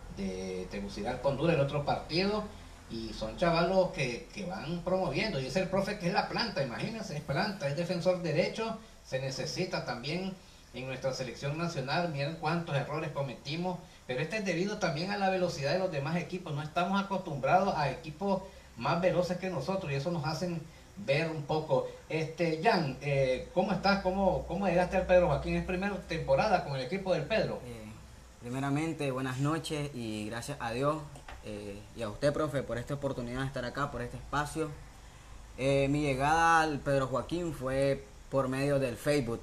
de Tegucigalpa, Honduras, el otro partido. Y son chavalos que, que van promoviendo. Y es el profe que es la planta, imagínense, es planta, es defensor derecho, se necesita también en nuestra selección nacional. Miren cuántos errores cometimos, pero este es debido también a la velocidad de los demás equipos. No estamos acostumbrados a equipos más veloces que nosotros y eso nos hacen ver un poco. Este, Jan, eh, ¿cómo estás? ¿Cómo, ¿Cómo llegaste al Pedro Joaquín? Es primera temporada con el equipo del Pedro. Eh, primeramente, buenas noches y gracias a Dios eh, y a usted, profe, por esta oportunidad de estar acá, por este espacio. Eh, mi llegada al Pedro Joaquín fue por medio del Facebook.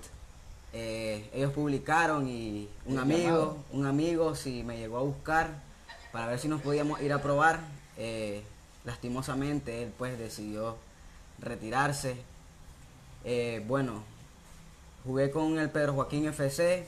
Eh, ellos publicaron y un El amigo, llamado. un amigo sí me llegó a buscar para ver si nos podíamos ir a probar. Eh, lastimosamente él pues decidió retirarse. Eh, bueno, jugué con el Pedro Joaquín F C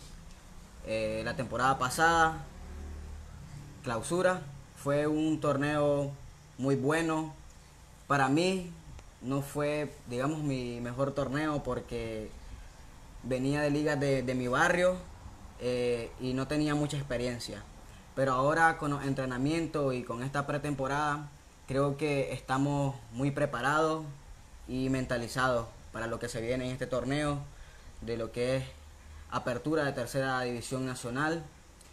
eh, la temporada pasada, clausura. Fue un torneo muy bueno. Para mí no fue, digamos, mi mejor torneo porque venía de ligas de, de mi barrio eh, y no tenía mucha experiencia. Pero ahora con los entrenamientos y con esta pretemporada creo que estamos muy preparados y mentalizados para lo que se viene en este torneo, de lo que es apertura de tercera división nacional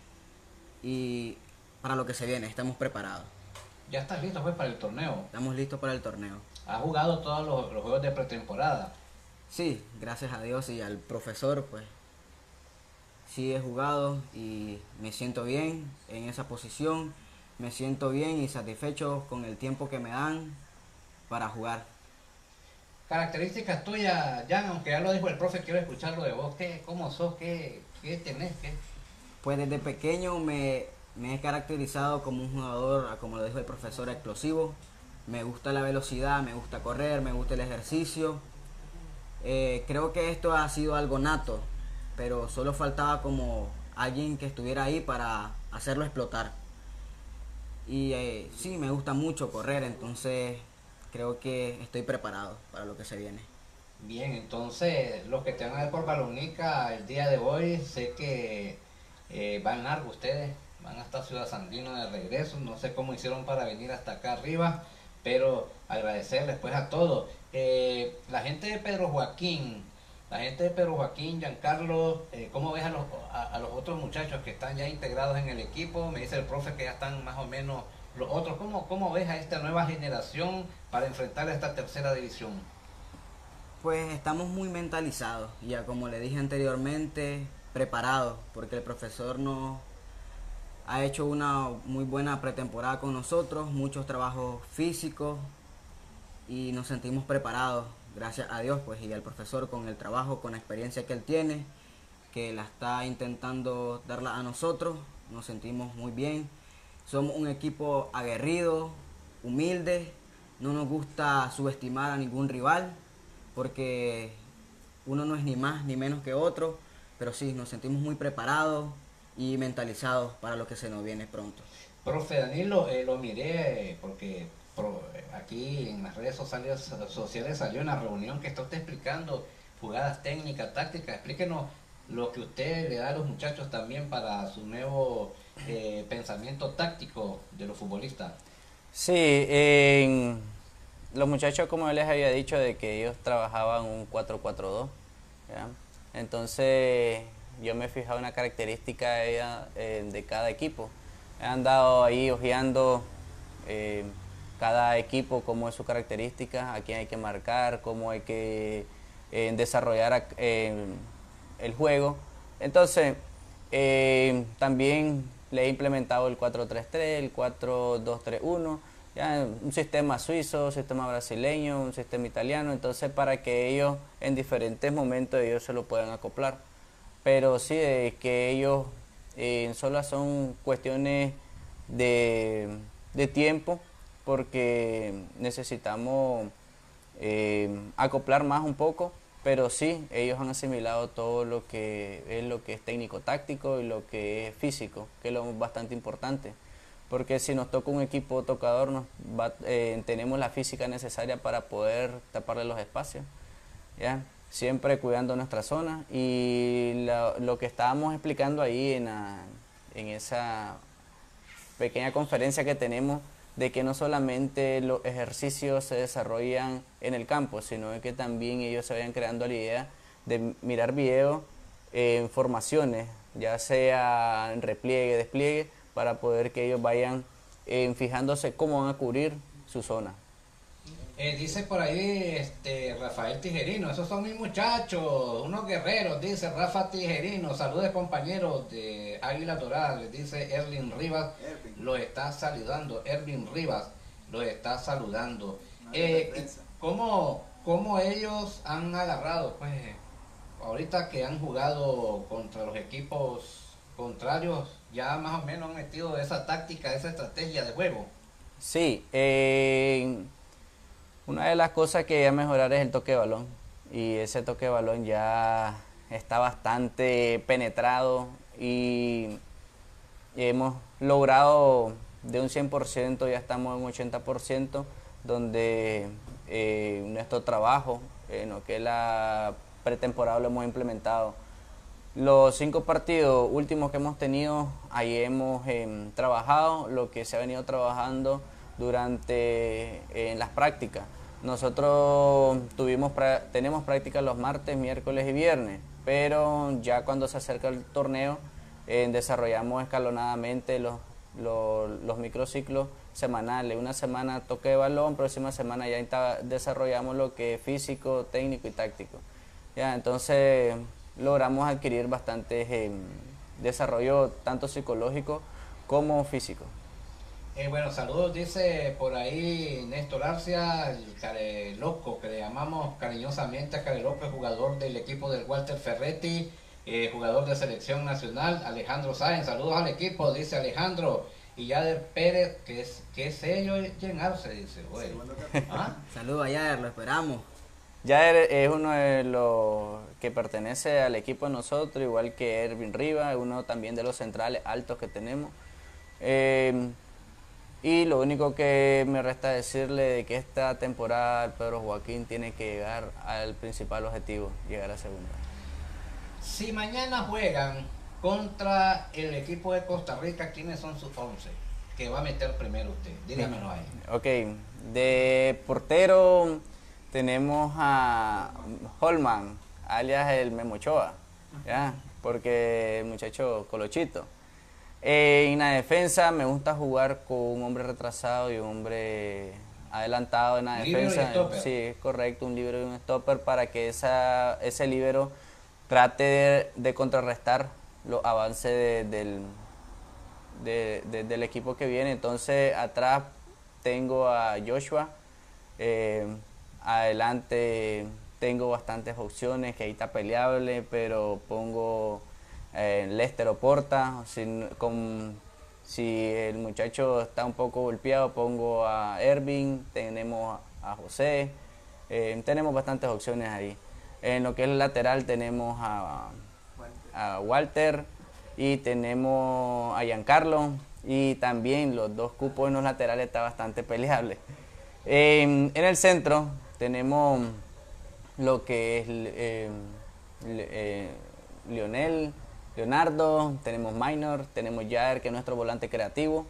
y para lo que se viene, estamos preparados. Ya estás listo pues para el torneo. Estamos listos para el torneo. Has jugado todos los, los juegos de pretemporada. Sí, gracias a Dios y al profesor, pues sí he jugado y me siento bien en esa posición. me siento bien y satisfecho con el tiempo que me dan para jugar. Características tuyas, Jan, aunque ya lo dijo el profe, quiero escucharlo de vos. ¿Qué, ¿Cómo sos? ¿Qué, qué tenés? ¿Qué? Pues desde pequeño me, me he caracterizado como un jugador, como lo dijo el profesor, explosivo. Me gusta la velocidad, me gusta correr, me gusta el ejercicio. Eh, creo que esto ha sido algo nato, pero solo faltaba como alguien que estuviera ahí para hacerlo explotar. Y eh, sí, me gusta mucho correr, entonces creo que estoy preparado para lo que se viene. Bien, entonces los que te van a ver por Balonica el día de hoy, sé que eh, van largo ustedes, van hasta Ciudad Sandino de regreso, no sé cómo hicieron para venir hasta acá arriba, pero agradecerles pues a todos. Eh, la gente de Pedro Joaquín, la gente de Pedro Joaquín, Giancarlo, eh, ¿cómo ves a los, a, a los otros muchachos que están ya integrados en el equipo? Me dice el profe que ya están más o menos los otros. ¿Cómo, cómo ves a esta nueva generación para enfrentar a esta tercera división? Pues estamos muy mentalizados, ya como le dije anteriormente, preparados, porque el profesor nos ha hecho una muy buena pretemporada con nosotros, muchos trabajos físicos y nos sentimos preparados, gracias a Dios, pues, y al profesor con el trabajo, con la experiencia que él tiene, que la está intentando darla a nosotros, nos sentimos muy bien. Somos un equipo aguerrido, humilde, no nos gusta subestimar a ningún rival, porque uno no es ni más ni menos que otro, pero sí, nos sentimos muy preparados y mentalizados para lo que se nos viene pronto. Profe Danilo, eh, lo miré eh, porque pro, eh, aquí en las redes sociales, sociales salió una reunión que está usted explicando jugadas técnicas, tácticas. Explíquenos lo que usted le da a los muchachos también para su nuevo eh, pensamiento táctico de los futbolistas. Sí, en los muchachos, como les había dicho, de que ellos trabajaban un cuatro cuatro dos, ¿ya? Entonces yo me he fijado una característica eh, de cada equipo. He andado ahí hojeando eh, cada equipo, cómo es su característica, a quién hay que marcar, cómo hay que eh, desarrollar eh, el juego. Entonces eh, también le he implementado el cuatro tres tres, el cuatro dos tres uno, ya, un sistema suizo, un sistema brasileño, un sistema italiano, entonces para que ellos en diferentes momentos ellos se lo puedan acoplar. Pero sí, eh, que ellos eh, solo son cuestiones de, de tiempo, porque necesitamos eh, acoplar más un poco, pero sí, ellos han asimilado todo lo que es lo que es técnico-táctico y lo que es físico, que es lo bastante importante. Porque si nos toca un equipo tocador, nos va, eh, tenemos la física necesaria para poder taparle los espacios, ¿ya? Siempre cuidando nuestra zona. Y la, lo que estábamos explicando ahí en, la, en esa pequeña conferencia que tenemos, de que no solamente los ejercicios se desarrollan en el campo, sino que también ellos se vayan creando la idea de mirar videos en eh, formaciones, ya sea en repliegue, despliegue, para poder que ellos vayan eh, fijándose cómo van a cubrir su zona. Eh, dice por ahí este Rafael Tijerino, esos son mis muchachos, unos guerreros, dice Rafa Tijerino. Saludos compañeros de Águila Dorada, les dice Erwin Rivas, lo está saludando, Erwin Rivas lo está saludando. Eh, ¿cómo, ¿Cómo ellos han agarrado, pues, ahorita que han jugado contra los equipos contrarios, ya más o menos han metido esa táctica, esa estrategia de juego? Sí, eh, una de las cosas que hay a mejorar es el toque de balón, y ese toque de balón ya está bastante penetrado y hemos logrado de un cien por ciento, ya estamos en un ochenta por ciento, donde eh, nuestro trabajo en lo que es la pretemporada lo hemos implementado. Los cinco partidos últimos que hemos tenido, ahí hemos eh, trabajado lo que se ha venido trabajando durante eh, las prácticas. Nosotros tuvimos, tenemos prácticas los martes, miércoles y viernes, pero ya cuando se acerca el torneo eh, desarrollamos escalonadamente los, los, los microciclos semanales. Una semana toque de balón, próxima semana ya desarrollamos lo que es físico, técnico y táctico. Ya, entonces logramos adquirir bastante eh, desarrollo tanto psicológico como físico. Eh, bueno, saludos, dice por ahí Néstor Arcia, el Care Loco, que le llamamos cariñosamente a Care Loco, jugador del equipo del Walter Ferretti, eh, jugador de selección nacional. Alejandro Sáenz, saludos al equipo, dice Alejandro. Y Yader Pérez, que es, que es ello llenarse, dice, bueno. ¿Ah? Saludos a Yader, lo esperamos. Yader es uno de los que pertenece al equipo de nosotros, igual que Ervin Riva, uno también de los centrales altos que tenemos. Eh, Y lo único que me resta decirle de que esta temporada el Pedro Joaquín tiene que llegar al principal objetivo, llegar a segunda. Si mañana juegan contra el equipo de Costa Rica, ¿quiénes son sus once? Que va a meter primero usted, dígamelo ahí. Ok, de portero tenemos a Holman, alias el Memochoa, ¿ya? Porque el muchacho Colochito. Eh, en la defensa me gusta jugar con un hombre retrasado y un hombre adelantado en la ¿Líbero defensa. y stopper? Sí, es correcto, un líbero y un stopper para que esa, ese líbero trate de, de contrarrestar los avances de, del, de, de, del equipo que viene. Entonces atrás tengo a Joshua, eh, adelante tengo bastantes opciones que ahí está peleable, pero pongo Eh, Lester Oporta, si, con, si el muchacho está un poco golpeado pongo a Ervin, tenemos a José, eh, tenemos bastantes opciones ahí. En lo que es el lateral tenemos a, a Walter y tenemos a Giancarlo, y también los dos cupos en los laterales está bastante peleable. Eh, en el centro tenemos lo que es eh, eh, Lionel, Leonardo, tenemos Minor, tenemos Jair, que es nuestro volante creativo.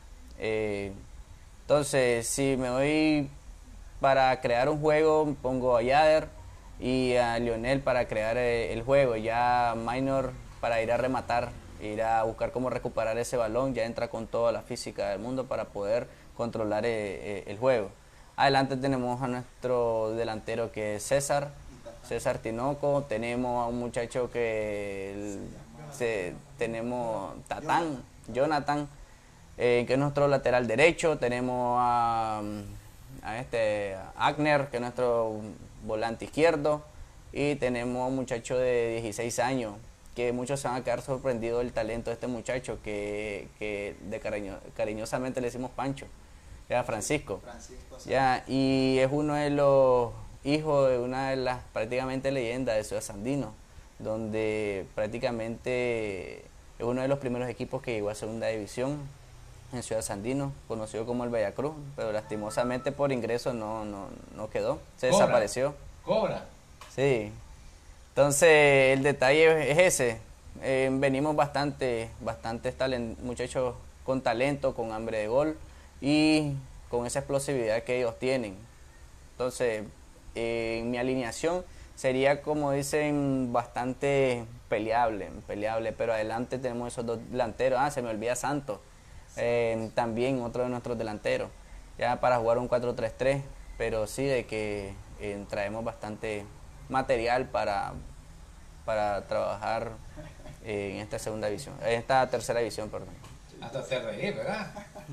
Eh, entonces, si me voy para crear un juego, pongo a Jair y a Lionel para crear eh, el juego. Ya Minor para ir a rematar, ir a buscar cómo recuperar ese balón, ya entra con toda la física del mundo para poder controlar eh, eh, el juego. Adelante tenemos a nuestro delantero que es César, César Tinoco. Tenemos a un muchacho que... El, Se, tenemos Tatán, Jonathan, eh, que es nuestro lateral derecho. Tenemos a, a este Agner, que es nuestro volante izquierdo, y tenemos a un muchacho de dieciséis años, que muchos se van a quedar sorprendidos del talento de este muchacho, que, que de cariño, cariñosamente le decimos Pancho, ya Francisco, Francisco sí. ya, y es uno de los hijos de una de las prácticamente leyendas de Ciudad Sandino, donde prácticamente es uno de los primeros equipos que llegó a segunda división en Ciudad Sandino, conocido como el Veracruz, pero lastimosamente por ingreso no, no, no quedó, se Cobra. desapareció. Cobra. Sí, entonces el detalle es ese, eh, venimos bastante, bastantes talent, muchachos con talento, con hambre de gol y con esa explosividad que ellos tienen. Entonces, eh, en mi alineación sería, como dicen, bastante peleable, peleable, pero adelante tenemos esos dos delanteros. Ah, se me olvida Santos, eh, también otro de nuestros delanteros, ya para jugar un cuatro tres tres, pero sí de que eh, traemos bastante material para, para trabajar eh, en esta segunda división, en esta tercera división, perdón. Hasta te reí, ¿verdad?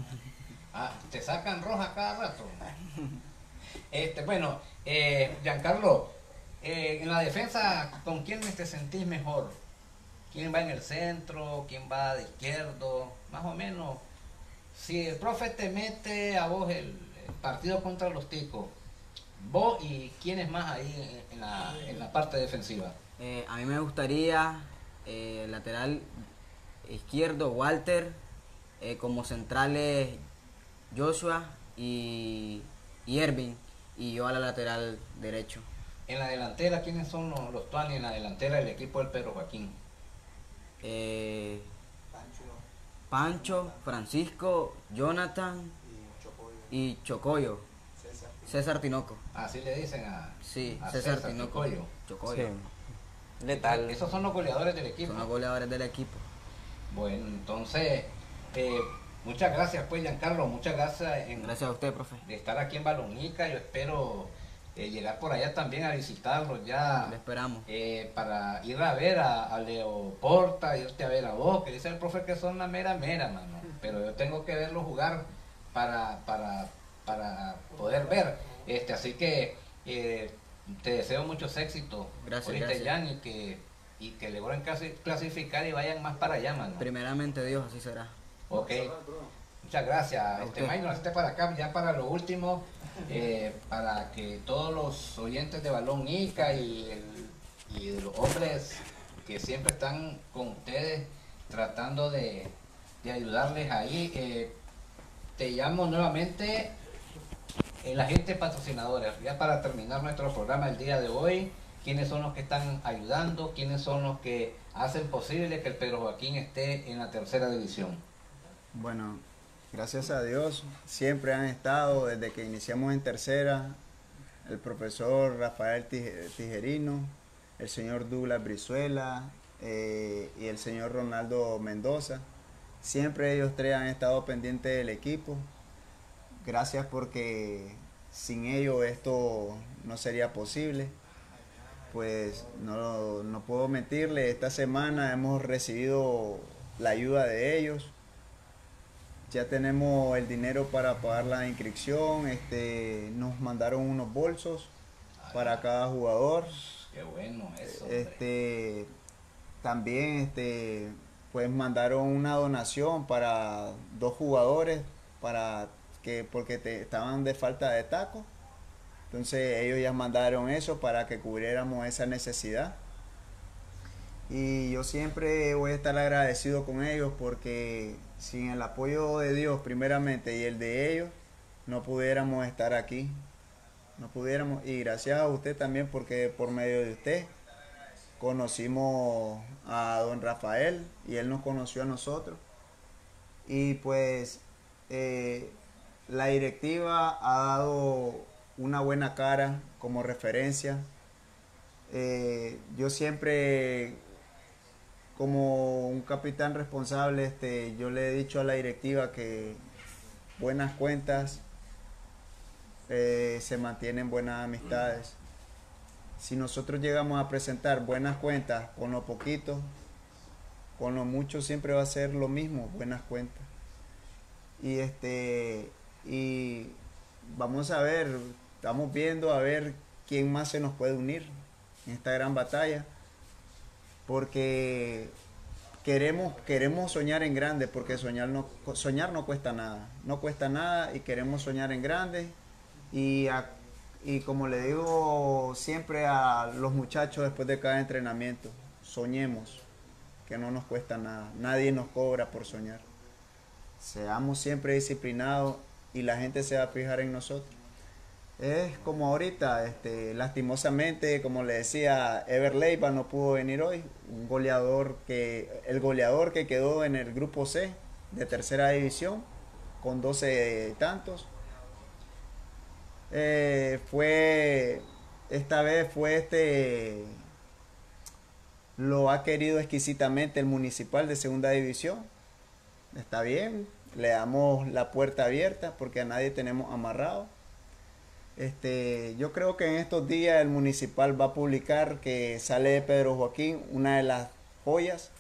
Ah, te sacan roja cada rato. Este, bueno, eh, Giancarlo, Eh, en la defensa, ¿con quién te sentís mejor? ¿Quién va en el centro? ¿Quién va de izquierdo? Más o menos. Si el profe te mete a vos el, el partido contra los ticos, vos y quién es más ahí en, en, la, en la parte defensiva. Eh, a mí me gustaría eh, lateral izquierdo Walter, eh, como centrales Joshua y, y Ervin, y yo a la lateral derecho. En la delantera, ¿quiénes son los, los tuanis en la delantera del equipo del Pedro Joaquín? Eh, Pancho, Francisco, Jonathan y Chocoyo. César Tinoco. Así le dicen a, Sí, a César, César Tinoco. Chocoyo. Chocoyo. Sí. Letal. Esos son los goleadores del equipo. Son los goleadores del equipo. Bueno, entonces, eh, muchas gracias pues Giancarlo, muchas gracias en, Gracias a usted, profe. de estar aquí en Balonica. Yo espero eh, llegar por allá también a visitarlos ya. Le esperamos. eh, para ir a ver a, a Leo Porta, irte a ver a vos, que dice el profe que son la mera mera, mano. Pero yo tengo que verlo jugar para, para, para poder ver. Este, así que eh, te deseo muchos éxitos. Gracias, ahorita, gracias. Jan, y que, y que logren clasi- clasificar y vayan más para allá, mano. Primeramente Dios, así será. Ok. Muchas gracias. Este, usted. Maynor, este para acá, ya para lo último, eh, para que todos los oyentes de Balón Ica y, el- y de los hombres que siempre están con ustedes tratando de, de ayudarles ahí, eh, te llamo nuevamente el agente patrocinador. Ya para terminar nuestro programa el día de hoy, quiénes son los que están ayudando, quiénes son los que hacen posible que el Pedro Joaquín esté en la tercera división. Bueno, gracias a Dios, siempre han estado desde que iniciamos en tercera, el profesor Rafael Tije- Tijerino, el señor Douglas Brizuela eh, y el señor Ronaldo Mendoza. Siempre ellos tres han estado pendientes del equipo. Gracias porque sin ellos esto no sería posible. Pues no, no puedo mentirle, esta semana hemos recibido la ayuda de ellos. Ya tenemos el dinero para pagar la inscripción, este, nos mandaron unos bolsos para cada jugador. Qué bueno eso. hombre. Este, también este, pues mandaron una donación para dos jugadores para que porque te, estaban de falta de taco. Entonces ellos ya mandaron eso para que cubriéramos esa necesidad. Y yo siempre voy a estar agradecido con ellos porque sin el apoyo de Dios primeramente y el de ellos, no pudiéramos estar aquí. No pudiéramos. Y gracias a usted también porque por medio de usted conocimos a don Rafael y él nos conoció a nosotros. Y pues eh, la directiva ha dado una buena cara como referencia. Eh, yo siempre, como un capitán responsable, este, yo le he dicho a la directiva que buenas cuentas eh, se mantienen buenas amistades. Si nosotros llegamos a presentar buenas cuentas con lo poquito, con lo mucho siempre va a ser lo mismo, buenas cuentas. Y este y vamos a ver, estamos viendo a ver quién más se nos puede unir en esta gran batalla, porque queremos queremos soñar en grande, porque soñar no soñar no cuesta nada, no cuesta nada y queremos soñar en grande y a, y como le digo siempre a los muchachos después de cada entrenamiento, soñemos, que no nos cuesta nada, nadie nos cobra por soñar. Seamos siempre disciplinados y la gente se va a fijar en nosotros. Es como ahorita, este, lastimosamente, como le decía, Ever Leiva no pudo venir hoy, un goleador que, el goleador que quedó en el grupo C de tercera división con doce tantos. Eh, fue, esta vez fue este, lo ha querido exquisitamente el Municipal de segunda división. Está bien, le damos la puerta abierta porque a nadie tenemos amarrado. Este, yo creo que en estos días el Municipal va a publicar que sale de Pedro Joaquín una de las joyas.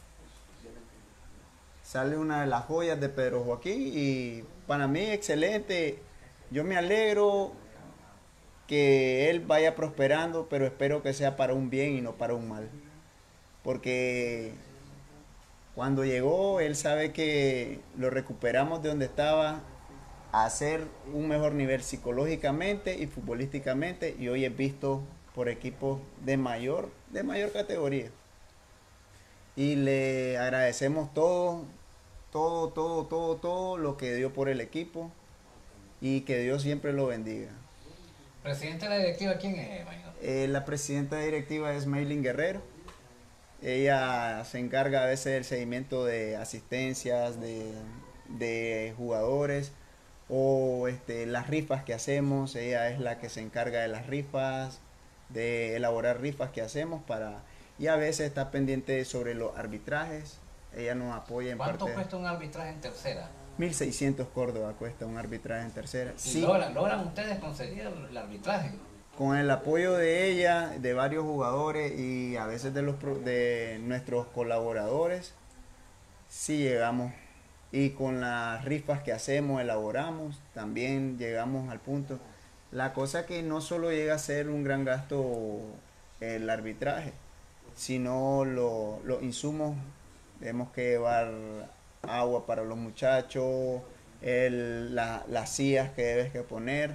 Sale una de las joyas de Pedro Joaquín y para mí excelente. Yo me alegro que él vaya prosperando, pero espero que sea para un bien y no para un mal. Porque cuando llegó, él sabe que lo recuperamos de donde estaba a hacer un mejor nivel psicológicamente y futbolísticamente, y hoy es visto por equipos de mayor, de mayor categoría. Y le agradecemos todo, todo, todo, todo, todo lo que dio por el equipo y que Dios siempre lo bendiga. ¿Presidente de la directiva quién es, Maynor? Eh, la presidenta directiva es Maylin Guerrero. Ella se encarga a veces del seguimiento de asistencias, de, de jugadores o este, las rifas que hacemos. Ella es la que se encarga de las rifas, de elaborar rifas que hacemos para y a veces está pendiente sobre los arbitrajes. Ella nos apoya en ¿Cuánto parte. cuesta un arbitraje en tercera? mil seiscientos Córdoba cuesta un arbitraje en tercera. ¿Y Sí, logran, logran ustedes conseguir el, el arbitraje? con el apoyo de ella, de varios jugadores y a veces de, los, pro- de nuestros colaboradores, sí llegamos y con las rifas que hacemos, elaboramos, también llegamos al punto. La cosa que no solo llega a ser un gran gasto el arbitraje, sino lo- los insumos. Tenemos que llevar agua para los muchachos, el- la- las sillas que debes que poner,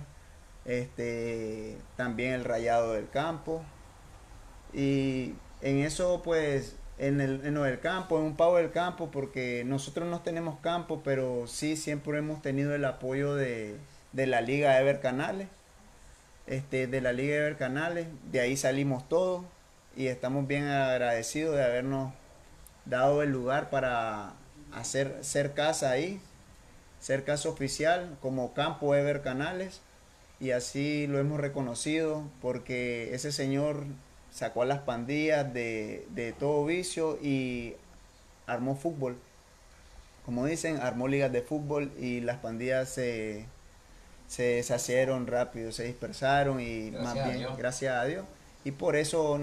este, también el rayado del campo. Y en eso, pues, en, el, en lo del campo, en un pago del campo, porque nosotros no tenemos campo, pero sí siempre hemos tenido el apoyo de, de la Liga Ever Canales, este, de la Liga Ever Canales, de ahí salimos todos y estamos bien agradecidos de habernos dado el lugar para hacer ser casa ahí, ser casa oficial como Campo Ever Canales, y así lo hemos reconocido porque ese señor sacó a las pandillas de, de todo vicio y armó fútbol. Como dicen, armó ligas de fútbol y las pandillas se, se deshacieron rápido, se dispersaron y Gracias más a bien, Dios. gracias a Dios. Y por eso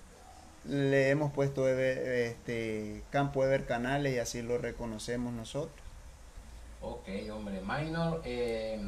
le hemos puesto Ever- este Campo Ever Canales y así lo reconocemos nosotros. Ok, hombre, Minor. eh,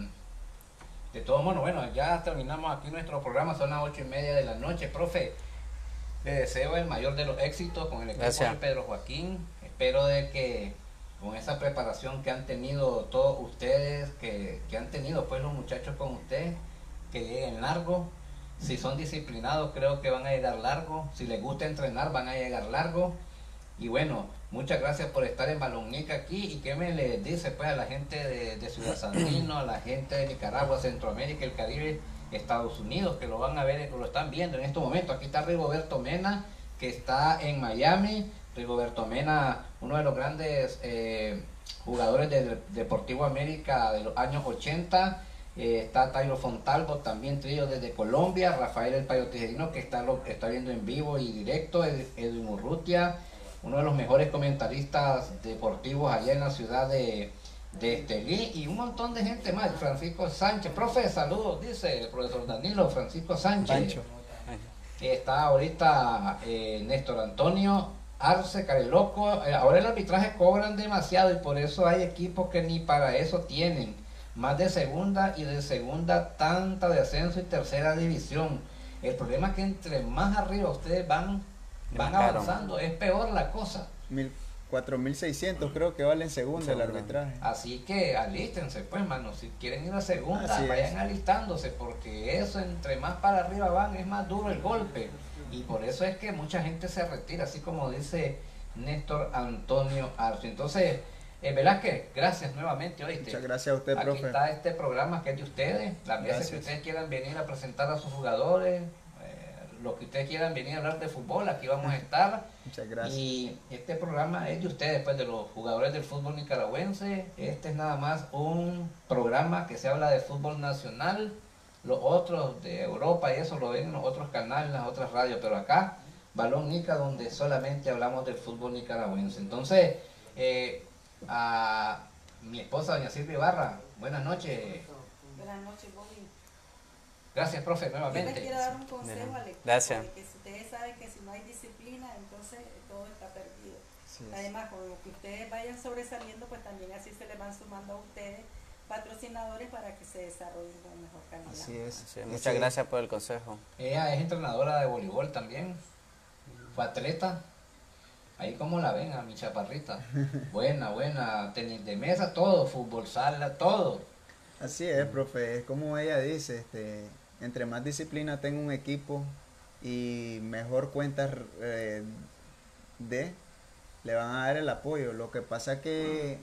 de todos modos, bueno, ya terminamos aquí nuestro programa, son las ocho y media de la noche. Profe, le deseo el mayor de los éxitos con el equipo Gracias. de Pedro Joaquín. Espero de que con esa preparación que han tenido todos ustedes, que, que han tenido pues los muchachos con usted, que lleguen largo. Si son disciplinados, creo que van a llegar largo. Si les gusta entrenar, van a llegar largo. Y bueno, muchas gracias por estar en Balónica aquí. ¿Y qué me le dice pues a la gente de, de Ciudad Sandino, a la gente de Nicaragua, Centroamérica, el Caribe, Estados Unidos, que lo van a ver, que lo están viendo en estos momentos? Aquí está Rigoberto Mena, que está en Miami. Rigoberto Mena, uno de los grandes eh, jugadores del Deportivo América de los años ochenta. Eh, está Tairo Fontalvo, también trío desde Colombia. Rafael El Payo Tijerino, que está, lo, está viendo en vivo y directo. Ed- Edwin Urrutia, uno de los mejores comentaristas deportivos allá en la ciudad de, de Estelí, y un montón de gente más. Francisco Sánchez, profe, saludos, dice el profesor Danilo. Francisco Sánchez. Pancho. Está ahorita eh, Néstor Antonio Arce, Careloco. Eh, ahora el arbitraje cobran demasiado y por eso hay equipos que ni para eso tienen. Más de segunda y de segunda tanta de ascenso y tercera división. El problema es que entre más arriba ustedes van, van Claro. avanzando, es peor la cosa. Mil, cuatro mil seiscientos creo que vale en segunda el Segunda. arbitraje. Así que alístense pues, mano, si quieren ir a segunda, Así es. vayan alistándose, porque eso entre más para arriba van, es más duro el golpe. Y por eso es que mucha gente se retira, así como dice Néstor Antonio Arce. Entonces, eh, Velázquez, gracias nuevamente, ¿oíste? Muchas gracias a usted, Aquí profe. está este programa que es de ustedes. Las veces Gracias. que ustedes quieran venir a presentar a sus jugadores, eh, los que ustedes quieran venir a hablar de fútbol, aquí vamos a estar. Muchas gracias. Y este programa es de ustedes, pues, de los jugadores del fútbol nicaragüense. Este es nada más un programa que se habla de fútbol nacional. Los otros de Europa y eso lo ven en los otros canales, en las otras radios, pero acá, Balón Nica, donde solamente hablamos del fútbol nicaragüense. Entonces, eh, a mi esposa, doña Silvia Ibarra, buenas noches. Buenas noches, Bobby. Gracias, profe, Yo les nuevamente. quiero dar un consejo al equipo. Gracias. De que si ustedes saben que si no hay disciplina, entonces todo está perdido. Así es. Además, con lo que ustedes vayan sobresaliendo, pues también así se les van sumando a ustedes patrocinadores para que se desarrollen con mejor calidad. Así es. Sí, Ese- muchas gracias por el consejo. Ella es entrenadora de voleibol también, fue atleta. Ahí como la ven a mi chaparrita. Buena, buena, tenis de mesa, todo, fútbol sala, todo. Así es, profe. Es como ella dice, este, entre más disciplina tenga un equipo y mejor cuentas eh, de, le van a dar el apoyo. Lo que pasa que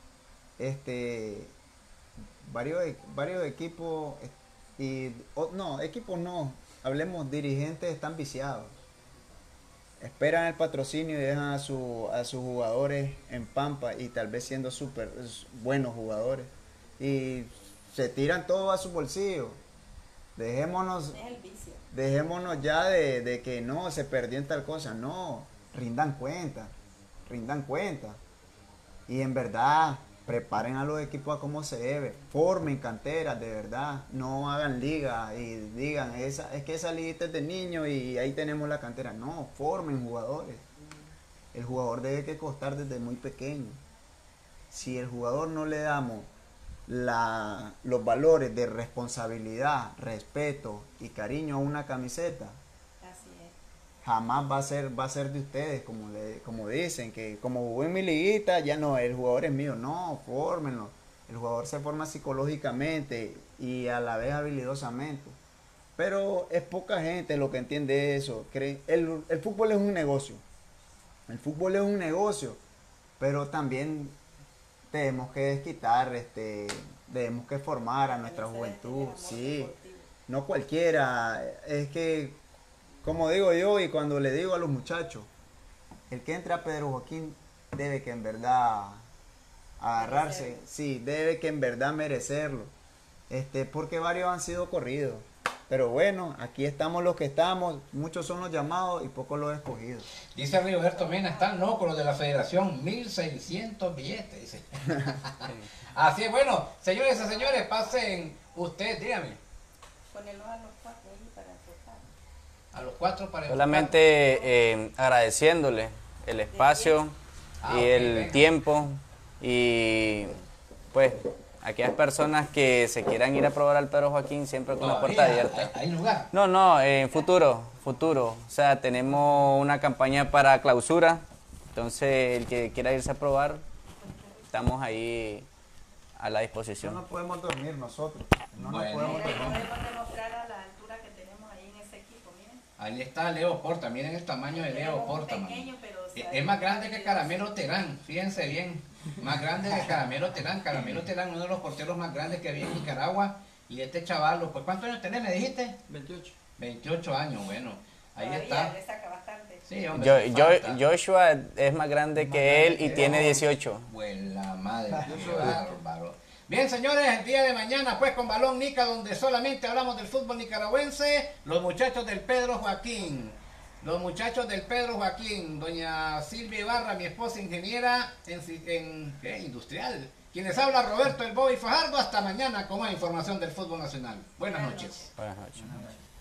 este varios e- varios equipos eh, y o- no, equipos no, hablemos dirigentes están viciados. Esperan el patrocinio y dejan a, su, a sus jugadores en pampa y tal vez siendo súper buenos jugadores. Y se tiran todo a su bolsillo. Dejémonos, Es el vicio. dejémonos ya de, de que no, se perdió en tal cosa. No, rindan cuenta, rindan cuenta. Y en verdad, preparen a los equipos a como se debe. Formen canteras, de verdad. No hagan liga y digan, esa, es que esa liguita es de niños y ahí tenemos la cantera. No, formen jugadores. El jugador debe que costar desde muy pequeño. Si el jugador no le damos la, los valores de responsabilidad, respeto y cariño a una camiseta, Así es. jamás va a ser va a ser de ustedes, como le, como dicen, que como jugó en mi liguita, ya no, el jugador es mío. No, fórmenlo. El jugador se forma psicológicamente y a la vez habilidosamente. Pero es poca gente lo que entiende eso. Creen, el, el fútbol es un negocio. El fútbol es un negocio, pero también tenemos que desquitar, este, debemos que formar a nuestra juventud. Sí, no cualquiera. Es que, como digo yo y cuando le digo a los muchachos, el que entra a Pedro Joaquín debe que en verdad agarrarse, sí, debe que en verdad merecerlo, este, porque varios han sido corridos, pero bueno, aquí estamos los que estamos, muchos son los llamados y pocos los escogidos. Dice Rigoberto Mena, están locos los de la federación, mil seiscientos billetes, dice. Así es, bueno, señores y señores, pasen ustedes, dígame. Ponerlos a los cuatro ahí para tocar. A los cuatro para Solamente eh, agradeciéndole el espacio Ah, y ok, el venga. tiempo y pues aquellas personas que se quieran ir a probar al Pedro Joaquín siempre con la puerta Todavía, abierta. ¿Hay, hay lugar? No, no, en futuro, futuro. O sea, tenemos una campaña para clausura, entonces el que quiera irse a probar, estamos ahí a la No disposición. nos podemos dormir nosotros, no nos Bueno. podemos Mira, y dormir. podemos demostrar a la altura que tenemos ahí en ese equipo, miren. Ahí está Leo Porta, miren el tamaño de Leo Tenemos un Porta, mano. pequeño, pero, o Es sea, es más grande que Caramelo Terán, fíjense bien. Más grande que Caramelo Terán. Caramelo Terán, uno de los porteros más grandes que había en Nicaragua. Y este chaval, pues ¿cuántos años tenés, me dijiste? veintiocho. veintiocho años, bueno. Ahí todavía está. le saca bastante. Sí, hombre. Yo, sí yo- falta. Joshua es más grande Más que grande él y que tiene él. dieciocho. Buena madre, qué bárbaro. Bien, señores, el día de mañana, pues con Balón Nica, donde solamente hablamos del fútbol nicaragüense, los muchachos del Pedro Joaquín. Los muchachos del Pedro Joaquín, doña Silvia Ibarra, mi esposa ingeniera en, en ¿qué? Industrial. Quienes habla Roberto El Bobby Fajardo. Hasta mañana con más información del fútbol nacional. Buenas noches. Buenas noches.